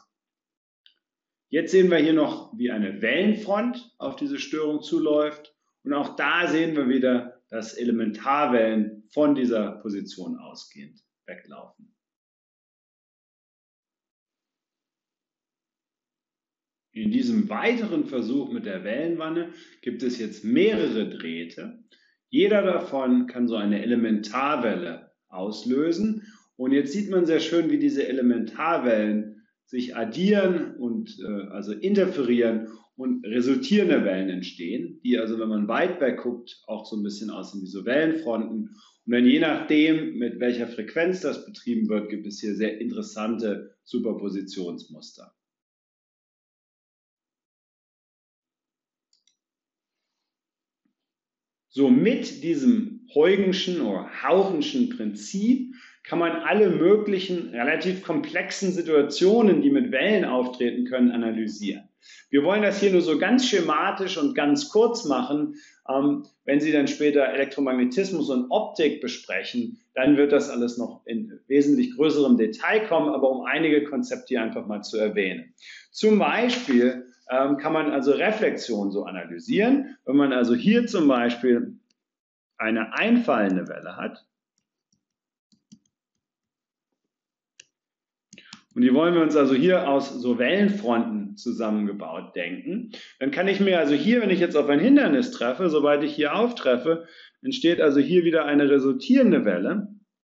Jetzt sehen wir hier noch, wie eine Wellenfront auf diese Störung zuläuft und auch da sehen wir wieder, dass Elementarwellen von dieser Position ausgehend weglaufen. In diesem weiteren Versuch mit der Wellenwanne gibt es jetzt mehrere Drähte. Jeder davon kann so eine Elementarwelle auslösen. Und jetzt sieht man sehr schön, wie diese Elementarwellen sich addieren und äh, also interferieren und resultierende Wellen entstehen, die also, wenn man weit weg guckt, auch so ein bisschen aussehen wie so Wellenfronten. Und dann je nachdem, mit welcher Frequenz das betrieben wird, gibt es hier sehr interessante Superpositionsmuster. So, mit diesem Huygenschen oder Hauchenschen Prinzip kann man alle möglichen relativ komplexen Situationen, die mit Wellen auftreten können, analysieren. Wir wollen das hier nur so ganz schematisch und ganz kurz machen. Ähm, wenn Sie dann später Elektromagnetismus und Optik besprechen, dann wird das alles noch in wesentlich größerem Detail kommen, aber um einige Konzepte hier einfach mal zu erwähnen. Zum Beispiel ähm, kann man also Reflexion so analysieren. Wenn man also hier zum Beispiel eine einfallende Welle hat, und die wollen wir uns also hier aus so Wellenfronten zusammengebaut denken. Dann kann ich mir also hier, wenn ich jetzt auf ein Hindernis treffe, sobald ich hier auftreffe, entsteht also hier wieder eine resultierende Welle.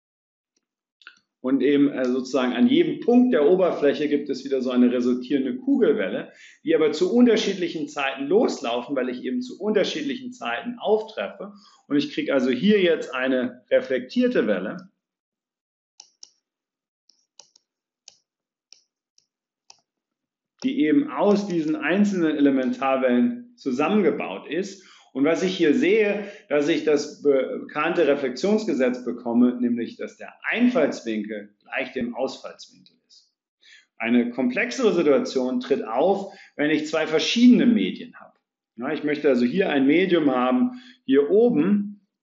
Und eben sozusagen an jedem Punkt der Oberfläche gibt es wieder so eine resultierende Kugelwelle, die aber zu unterschiedlichen Zeiten loslaufen, weil ich eben zu unterschiedlichen Zeiten auftreffe. Und ich kriege also hier jetzt eine reflektierte Welle. Die eben aus diesen einzelnen Elementarwellen zusammengebaut ist. Und was ich hier sehe, dass ich das bekannte Reflexionsgesetz bekomme, nämlich dass der Einfallswinkel gleich dem Ausfallswinkel ist. Eine komplexere Situation tritt auf, wenn ich zwei verschiedene Medien habe. Ja, ich möchte also hier ein Medium haben, hier oben,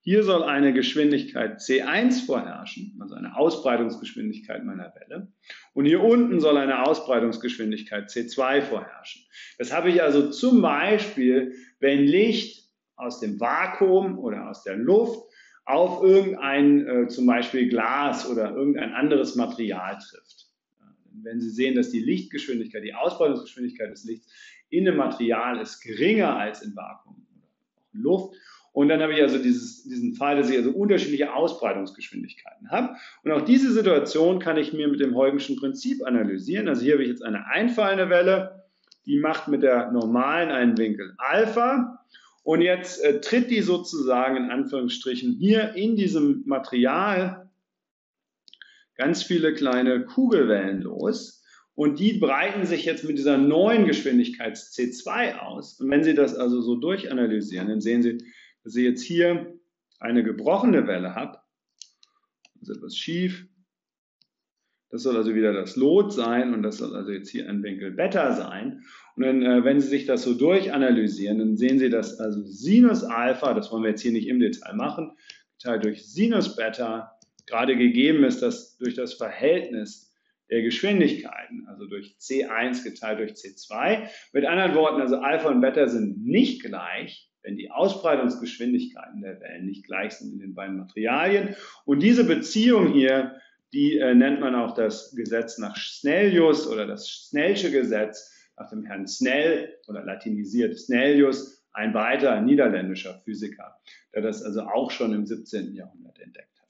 Hier soll eine Geschwindigkeit c eins vorherrschen, also eine Ausbreitungsgeschwindigkeit meiner Welle. Und hier unten soll eine Ausbreitungsgeschwindigkeit c zwei vorherrschen. Das habe ich also zum Beispiel, wenn Licht aus dem Vakuum oder aus der Luft auf irgendein äh, zum Beispiel Glas oder irgendein anderes Material trifft. Wenn Sie sehen, dass die Lichtgeschwindigkeit, die Ausbreitungsgeschwindigkeit des Lichts in einem Material ist geringer als in Vakuum oder auch in Luft. Und dann habe ich also dieses, diesen Fall, dass ich also unterschiedliche Ausbreitungsgeschwindigkeiten habe. Und auch diese Situation kann ich mir mit dem Huygenschen Prinzip analysieren. Also hier habe ich jetzt eine einfallende Welle, die macht mit der normalen einen Winkel Alpha. Und jetzt äh, tritt die sozusagen in Anführungsstrichen hier in diesem Material ganz viele kleine Kugelwellen los. Und die breiten sich jetzt mit dieser neuen Geschwindigkeit c zwei aus. Und wenn Sie das also so durchanalysieren, dann sehen Sie, dass ich jetzt hier eine gebrochene Welle habe. Das ist etwas schief. Das soll also wieder das Lot sein und das soll also jetzt hier ein Winkel Beta sein. Und dann, äh, wenn Sie sich das so durchanalysieren, dann sehen Sie, dass also Sinus Alpha, das wollen wir jetzt hier nicht im Detail machen, geteilt durch Sinus Beta gerade gegeben ist, dass durch das Verhältnis der Geschwindigkeiten, also durch c eins geteilt durch c zwei. Mit anderen Worten, also Alpha und Beta sind nicht gleich, wenn die Ausbreitungsgeschwindigkeiten der Wellen nicht gleich sind in den beiden Materialien. Und diese Beziehung hier, die äh, nennt man auch das Gesetz nach Snellius oder das Snellsche Gesetz nach dem Herrn Snell oder latinisiert Snellius, ein weiterer niederländischer Physiker, der das also auch schon im siebzehnten Jahrhundert entdeckt hat.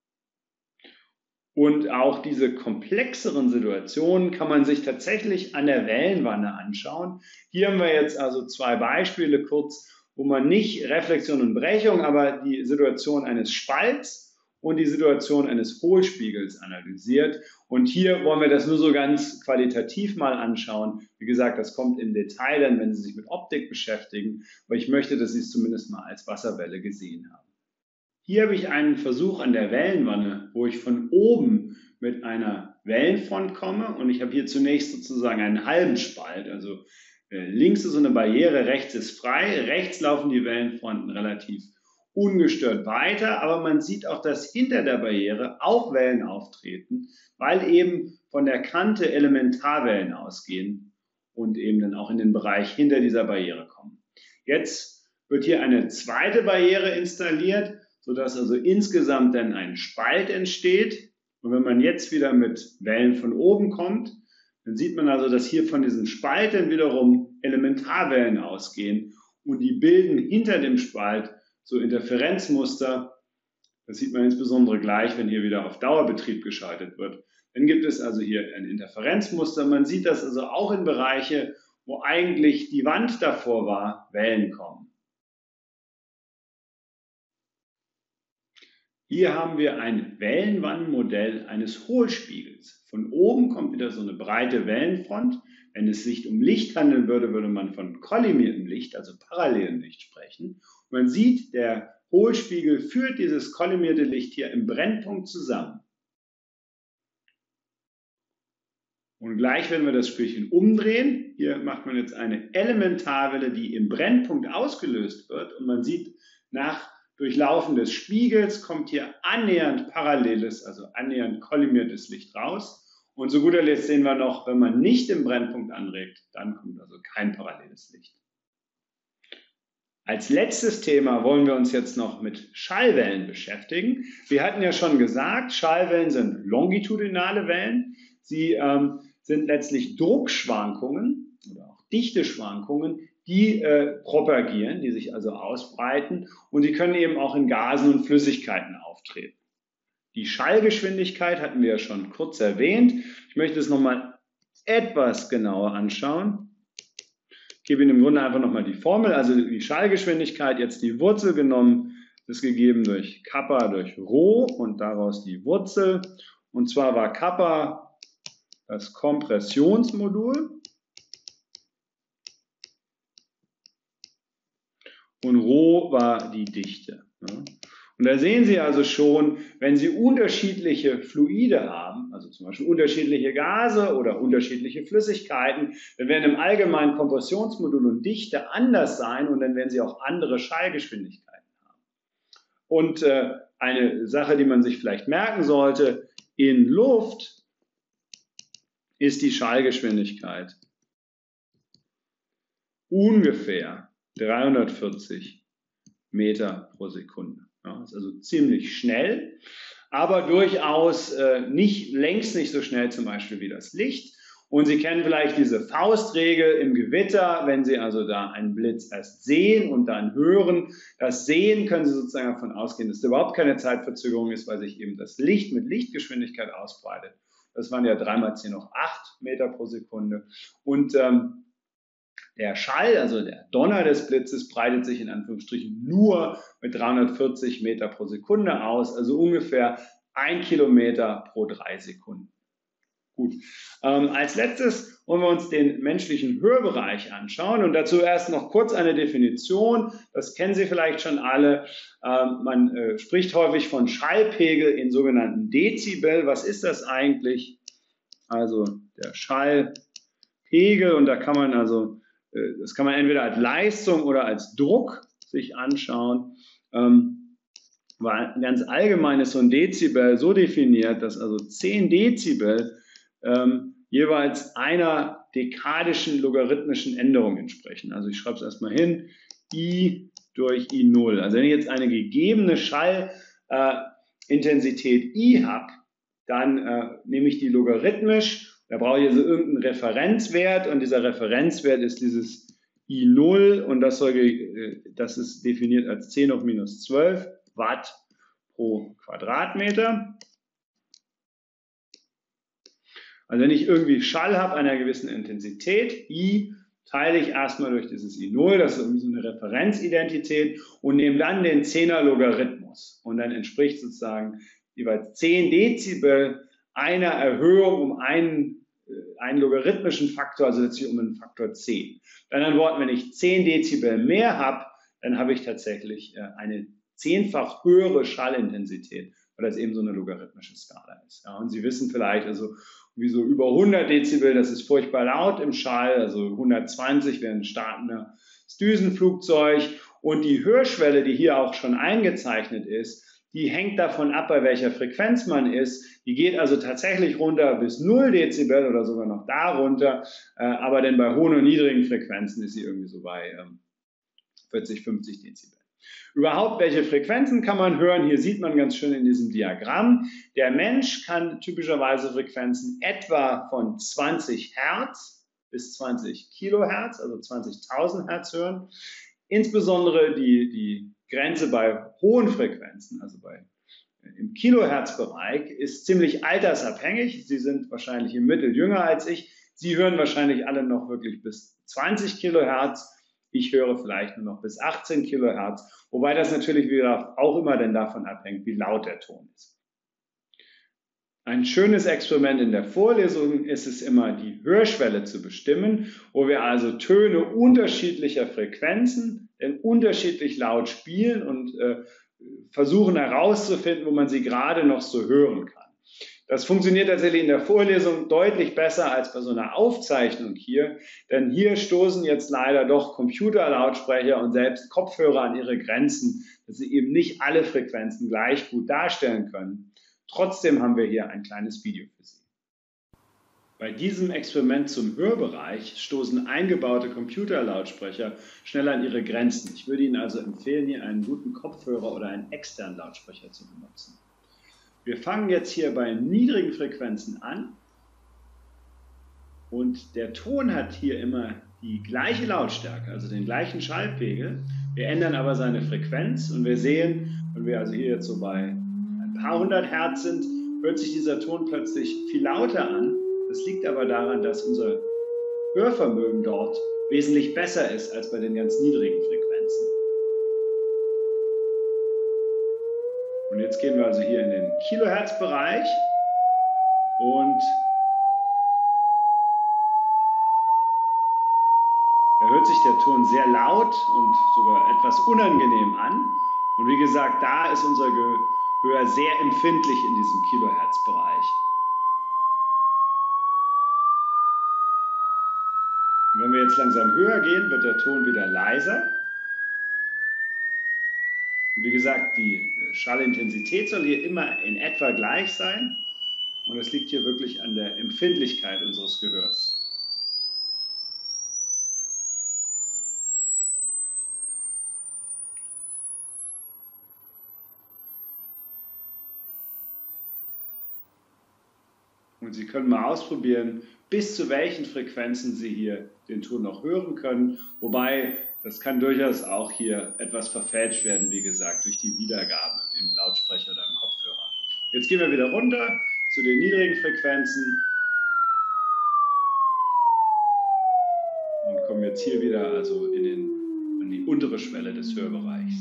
Und auch diese komplexeren Situationen kann man sich tatsächlich an der Wellenwanne anschauen. Hier haben wir jetzt also zwei Beispiele kurz, wo man nicht Reflexion und Brechung, aber die Situation eines Spalts und die Situation eines Hohlspiegels analysiert. Und hier wollen wir das nur so ganz qualitativ mal anschauen. Wie gesagt, das kommt im Detail dann, wenn Sie sich mit Optik beschäftigen, aber ich möchte, dass Sie es zumindest mal als Wasserwelle gesehen haben. Hier habe ich einen Versuch an der Wellenwanne, wo ich von oben mit einer Wellenfront komme und ich habe hier zunächst sozusagen einen halben Spalt, also äh, links ist so eine Barriere, rechts ist frei, rechts laufen die Wellenfronten relativ ungestört weiter, aber man sieht auch, dass hinter der Barriere auch Wellen auftreten, weil eben von der Kante Elementarwellen ausgehen und eben dann auch in den Bereich hinter dieser Barriere kommen. Jetzt wird hier eine zweite Barriere installiert, sodass also insgesamt dann ein Spalt entsteht. Und wenn man jetzt wieder mit Wellen von oben kommt, dann sieht man also, dass hier von diesen Spalten wiederum Elementarwellen ausgehen und die bilden hinter dem Spalt so Interferenzmuster. Das sieht man insbesondere gleich, wenn hier wieder auf Dauerbetrieb geschaltet wird. Dann gibt es also hier ein Interferenzmuster. Man sieht das also auch in Bereiche, wo eigentlich die Wand davor war, Wellen kommen. Hier haben wir ein Wellenwannenmodell eines Hohlspiegels. Von oben kommt wieder so eine breite Wellenfront. Wenn es sich um Licht handeln würde, würde man von kollimiertem Licht, also parallelem Licht sprechen. Und man sieht, der Hohlspiegel führt dieses kollimierte Licht hier im Brennpunkt zusammen. Und gleich, wenn wir das Spielchen umdrehen, hier macht man jetzt eine Elementarwelle, die im Brennpunkt ausgelöst wird. Und man sieht, nach Durchlaufen des Spiegels kommt hier annähernd paralleles, also annähernd kollimiertes Licht raus. Und zu guter Letzt sehen wir noch, wenn man nicht im Brennpunkt anregt, dann kommt also kein paralleles Licht. Als letztes Thema wollen wir uns jetzt noch mit Schallwellen beschäftigen. Wir hatten ja schon gesagt, Schallwellen sind longitudinale Wellen. Sie ähm, sind letztlich Druckschwankungen oder auch Dichteschwankungen, die äh, propagieren, die sich also ausbreiten und die können eben auch in Gasen und Flüssigkeiten auftreten. Die Schallgeschwindigkeit hatten wir ja schon kurz erwähnt. Ich möchte es nochmal etwas genauer anschauen. Ich gebe Ihnen im Grunde einfach nochmal die Formel, also die Schallgeschwindigkeit, jetzt die Wurzel genommen, ist gegeben durch Kappa durch Rho und daraus die Wurzel. Und zwar war Kappa das Kompressionsmodul. Und Rho war die Dichte. Und da sehen Sie also schon, wenn Sie unterschiedliche Fluide haben, also zum Beispiel unterschiedliche Gase oder unterschiedliche Flüssigkeiten, dann werden im Allgemeinen Kompressionsmodul und Dichte anders sein und dann werden Sie auch andere Schallgeschwindigkeiten haben. Und äh, eine Sache, die man sich vielleicht merken sollte, in Luft ist die Schallgeschwindigkeit ungefähr dreihundertvierzig Meter pro Sekunde. Ja, ist also ziemlich schnell, aber durchaus äh, nicht, längst nicht so schnell zum Beispiel wie das Licht. Und Sie kennen vielleicht diese Faustregel im Gewitter, wenn Sie also da einen Blitz erst sehen und dann hören. Das Sehen können Sie sozusagen davon ausgehen, dass da überhaupt keine Zeitverzögerung ist, weil sich eben das Licht mit Lichtgeschwindigkeit ausbreitet. Das waren ja drei mal zehn hoch acht Meter pro Sekunde. Und ähm, der Schall, also der Donner des Blitzes, breitet sich in Anführungsstrichen nur mit dreihundertvierzig Meter pro Sekunde aus, also ungefähr ein Kilometer pro drei Sekunden. Gut. Ähm, als letztes wollen wir uns den menschlichen Hörbereich anschauen und dazu erst noch kurz eine Definition. Das kennen Sie vielleicht schon alle. Ähm, man äh, spricht häufig von Schallpegel in sogenannten Dezibel. Was ist das eigentlich? Also der Schallpegel, und da kann man also, äh, das kann man entweder als Leistung oder als Druck sich anschauen. Ähm, weil ganz allgemein ist so ein Dezibel so definiert, dass also zehn Dezibel Ähm, jeweils einer dekadischen logarithmischen Änderung entsprechen. Also ich schreibe es erstmal hin, I durch I null. Also wenn ich jetzt eine gegebene Schallintensität äh, I habe, dann äh, nehme ich die logarithmisch, da brauche ich also irgendeinen Referenzwert und dieser Referenzwert ist dieses I null und das, soll, äh, das ist definiert als zehn hoch minus zwölf Watt pro Quadratmeter. Also wenn ich irgendwie Schall habe einer gewissen Intensität, I, teile ich erstmal durch dieses I null, das ist irgendwie so eine Referenzidentität, und nehme dann den zehner Logarithmus. Und dann entspricht sozusagen jeweils zehn Dezibel einer Erhöhung um einen, einen logarithmischen Faktor, also letztlich um einen Faktor zehn. In anderen Worten, wenn ich zehn Dezibel mehr habe, dann habe ich tatsächlich eine zehnfach höhere Schallintensität, weil das eben so eine logarithmische Skala ist. Ja, und Sie wissen vielleicht, also wie so über hundert Dezibel, das ist furchtbar laut im Schall, also hundertzwanzig wäre ein startendes Düsenflugzeug, und die Hörschwelle, die hier auch schon eingezeichnet ist, die hängt davon ab, bei welcher Frequenz man ist. Die geht also tatsächlich runter bis null Dezibel oder sogar noch darunter, aber denn bei hohen und niedrigen Frequenzen ist sie irgendwie so bei vierzig, fünfzig Dezibel. Überhaupt, welche Frequenzen kann man hören? Hier sieht man ganz schön in diesem Diagramm. Der Mensch kann typischerweise Frequenzen etwa von zwanzig Hertz bis zwanzig Kilohertz, also zwanzigtausend Hertz hören. Insbesondere die, die Grenze bei hohen Frequenzen, also bei, im Kilohertz-Bereich, ist ziemlich altersabhängig. Sie sind wahrscheinlich im Mittel jünger als ich. Sie hören wahrscheinlich alle noch wirklich bis zwanzig Kilohertz. Ich höre vielleicht nur noch bis achtzehn Kilohertz, wobei das natürlich wieder auch immer denn davon abhängt, wie laut der Ton ist. Ein schönes Experiment in der Vorlesung ist es immer, die Hörschwelle zu bestimmen, wo wir also Töne unterschiedlicher Frequenzen denn unterschiedlich laut spielen und äh, versuchen herauszufinden, wo man sie gerade noch so hören kann. Das funktioniert tatsächlich in der Vorlesung deutlich besser als bei so einer Aufzeichnung hier, denn hier stoßen jetzt leider doch Computerlautsprecher und selbst Kopfhörer an ihre Grenzen, dass sie eben nicht alle Frequenzen gleich gut darstellen können. Trotzdem haben wir hier ein kleines Video für Sie. Bei diesem Experiment zum Hörbereich stoßen eingebaute Computerlautsprecher schnell an ihre Grenzen. Ich würde Ihnen also empfehlen, hier einen guten Kopfhörer oder einen externen Lautsprecher zu benutzen. Wir fangen jetzt hier bei niedrigen Frequenzen an und der Ton hat hier immer die gleiche Lautstärke, also den gleichen Schallpegel. Wir ändern aber seine Frequenz und wir sehen, wenn wir also hier jetzt so bei ein paar hundert Hertz sind, hört sich dieser Ton plötzlich viel lauter an. Das liegt aber daran, dass unser Hörvermögen dort wesentlich besser ist als bei den ganz niedrigen Frequenzen. Und jetzt gehen wir also hier in den Kilohertz-Bereich und da hört sich der Ton sehr laut und sogar etwas unangenehm an. Und wie gesagt, da ist unser Gehör sehr empfindlich in diesem Kilohertz-Bereich. Und wenn wir jetzt langsam höher gehen, wird der Ton wieder leiser. Und wie gesagt, die Schallintensität soll hier immer in etwa gleich sein. Und es liegt hier wirklich an der Empfindlichkeit unseres Gehörs. Und Sie können mal ausprobieren, bis zu welchen Frequenzen Sie hier den Ton noch hören können. Wobei, das kann durchaus auch hier etwas verfälscht werden, wie gesagt, durch die Wiedergabe im Lautsprecher oder im Kopfhörer. Jetzt gehen wir wieder runter zu den niedrigen Frequenzen und kommen jetzt hier wieder also in den, an die untere Schwelle des Hörbereichs.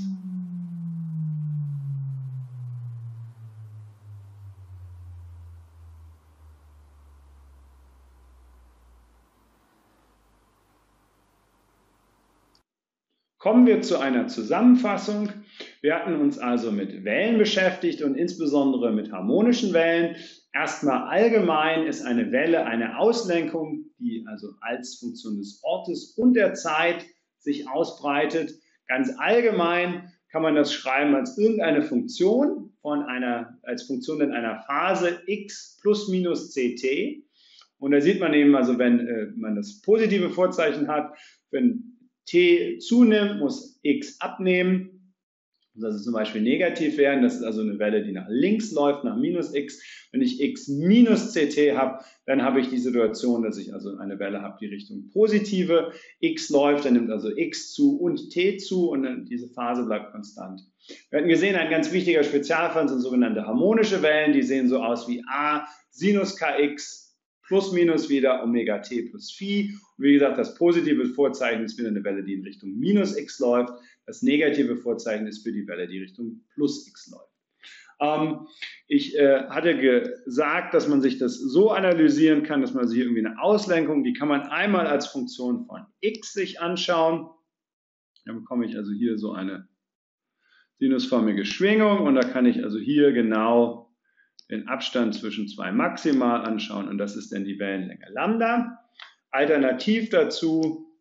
Kommen wir zu einer Zusammenfassung. Wir hatten uns also mit Wellen beschäftigt und insbesondere mit harmonischen Wellen. Erstmal allgemein ist eine Welle eine Auslenkung, die also als Funktion des Ortes und der Zeit sich ausbreitet. Ganz allgemein kann man das schreiben als irgendeine Funktion von einer, als Funktion in einer Phase x plus minus ct. Und da sieht man eben, also wenn äh, man das positive Vorzeichen hat, wenn t zunimmt, muss x abnehmen. Das ist zum Beispiel negativ werden. Das ist also eine Welle, die nach links läuft, nach minus x. Wenn ich x minus ct habe, dann habe ich die Situation, dass ich also eine Welle habe, die Richtung positive x läuft. Dann nimmt also x zu und t zu und dann diese Phase bleibt konstant. Wir hatten gesehen, ein ganz wichtiger Spezialfall sind sogenannte harmonische Wellen. Die sehen so aus wie a Sinus kx plus minus wieder Omega t plus Phi. Und wie gesagt, das positive Vorzeichen ist wieder eine Welle, die in Richtung minus x läuft. Das negative Vorzeichen ist für die Welle, die Richtung plus x läuft. Ähm, ich äh, hatte gesagt, dass man sich das so analysieren kann, dass man sich irgendwie eine Auslenkung, die kann man einmal als Funktion von x sich anschauen. Dann bekomme ich also hier so eine sinusförmige Schwingung und da kann ich also hier genau den Abstand zwischen zwei Maxima anschauen und das ist dann die Wellenlänge Lambda. Alternativ dazu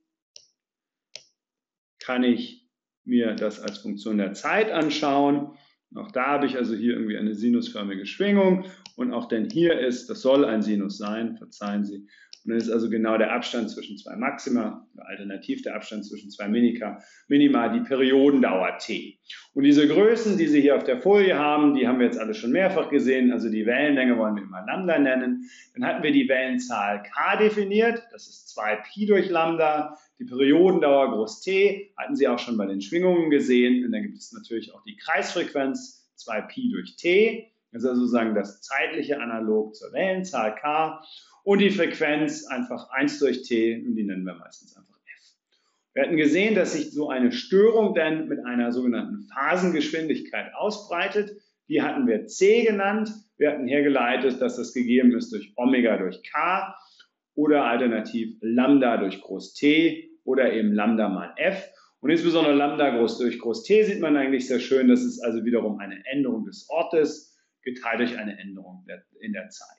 kann ich mir das als Funktion der Zeit anschauen. Auch da habe ich also hier irgendwie eine sinusförmige Schwingung und auch denn hier ist, das soll ein Sinus sein, verzeihen Sie. Und dann ist also genau der Abstand zwischen zwei Maxima, alternativ der Abstand zwischen zwei Minika, Minima, die Periodendauer t. Und diese Größen, die Sie hier auf der Folie haben, die haben wir jetzt alle schon mehrfach gesehen. Also die Wellenlänge wollen wir immer Lambda nennen. Dann hatten wir die Wellenzahl k definiert, das ist zwei Pi durch Lambda. Die Periodendauer groß T hatten Sie auch schon bei den Schwingungen gesehen. Und dann gibt es natürlich auch die Kreisfrequenz, zwei Pi durch T. Das ist also sozusagen das zeitliche Analog zur Wellenzahl k. Und die Frequenz einfach eins durch t und die nennen wir meistens einfach f. Wir hatten gesehen, dass sich so eine Störung dann mit einer sogenannten Phasengeschwindigkeit ausbreitet. Die hatten wir c genannt. Wir hatten hergeleitet, dass das gegeben ist durch Omega durch k oder alternativ Lambda durch groß T oder eben Lambda mal f. Und insbesondere Lambda groß durch groß T sieht man eigentlich sehr schön. Das ist also wiederum eine Änderung des Ortes geteilt durch eine Änderung in der Zeit.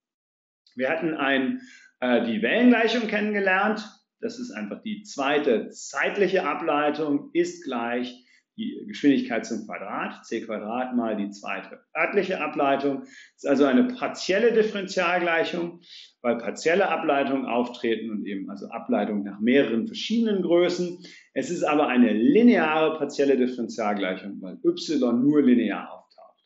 Wir hatten ein, äh, die Wellengleichung kennengelernt. Das ist einfach die zweite zeitliche Ableitung, ist gleich die Geschwindigkeit zum Quadrat, c Quadrat mal die zweite örtliche Ableitung. Das ist also eine partielle Differentialgleichung, weil partielle Ableitungen auftreten und eben also Ableitungen nach mehreren verschiedenen Größen. Es ist aber eine lineare partielle Differentialgleichung, weil y nur linear auftritt.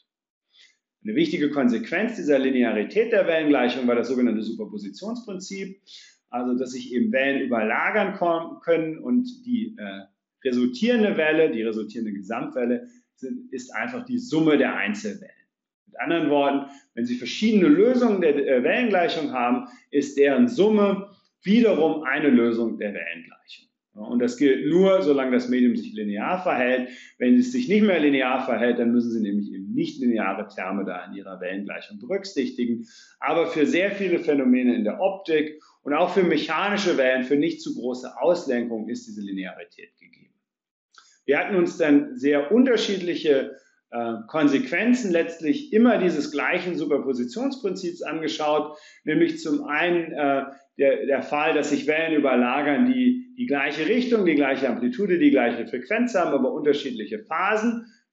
Eine wichtige Konsequenz dieser Linearität der Wellengleichung war das sogenannte Superpositionsprinzip, also dass sich eben Wellen überlagern können und die äh, resultierende Welle, die resultierende Gesamtwelle, sind, ist einfach die Summe der Einzelwellen. Mit anderen Worten, wenn Sie verschiedene Lösungen der äh, Wellengleichung haben, ist deren Summe wiederum eine Lösung der Wellengleichung. Und das gilt nur, solange das Medium sich linear verhält. Wenn es sich nicht mehr linear verhält, dann müssen Sie nämlich eben nicht lineare Terme da in Ihrer Wellengleichung berücksichtigen. Aber für sehr viele Phänomene in der Optik und auch für mechanische Wellen, für nicht zu große Auslenkung ist diese Linearität gegeben. Wir hatten uns dann sehr unterschiedliche äh, Konsequenzen letztlich immer dieses gleichen Superpositionsprinzips angeschaut, nämlich zum einen äh, der, der Fall, dass sich Wellen überlagern, die die gleiche Richtung, die gleiche Amplitude, die gleiche Frequenz haben, aber unterschiedliche Phasen.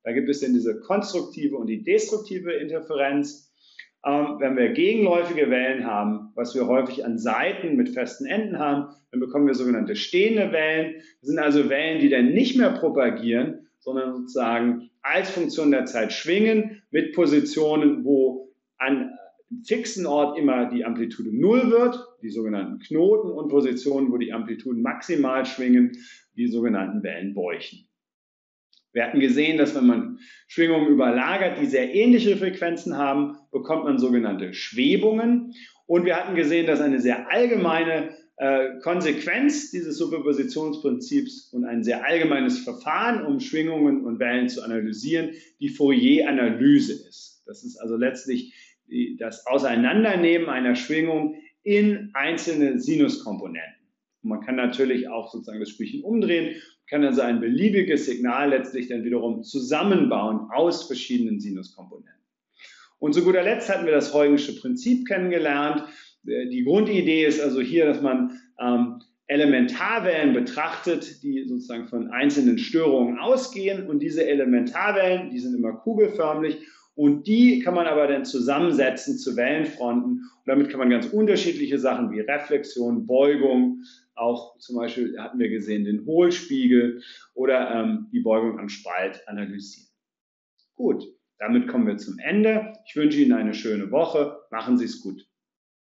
Da gibt es dann diese konstruktive und die destruktive Interferenz. Ähm, wenn wir gegenläufige Wellen haben, was wir häufig an Seiten mit festen Enden haben, dann bekommen wir sogenannte stehende Wellen. Das sind also Wellen, die dann nicht mehr propagieren, sondern sozusagen als Funktion der Zeit schwingen mit Positionen, wo an fixen Ort immer die Amplitude null wird, die sogenannten Knoten, und Positionen, wo die Amplituden maximal schwingen, die sogenannten Wellenbäuchen. Wir hatten gesehen, dass wenn man Schwingungen überlagert, die sehr ähnliche Frequenzen haben, bekommt man sogenannte Schwebungen. Und wir hatten gesehen, dass eine sehr allgemeine äh, Konsequenz dieses Superpositionsprinzips und ein sehr allgemeines Verfahren, um Schwingungen und Wellen zu analysieren, die Fourier-Analyse ist. Das ist also letztlich die, das Auseinandernehmen einer Schwingung in einzelne Sinuskomponenten. Und man kann natürlich auch sozusagen das Spielchen umdrehen, kann also ein beliebiges Signal letztlich dann wiederum zusammenbauen aus verschiedenen Sinuskomponenten. Und zu guter Letzt hatten wir das Huygens Prinzip kennengelernt. Die Grundidee ist also hier, dass man ähm, Elementarwellen betrachtet, die sozusagen von einzelnen Störungen ausgehen. Und diese Elementarwellen, die sind immer kugelförmig. Und die kann man aber dann zusammensetzen zu Wellenfronten. Und damit kann man ganz unterschiedliche Sachen wie Reflexion, Beugung, auch zum Beispiel hatten wir gesehen den Hohlspiegel oder ähm, die Beugung am Spalt analysieren. Gut, damit kommen wir zum Ende. Ich wünsche Ihnen eine schöne Woche. Machen Sie es gut.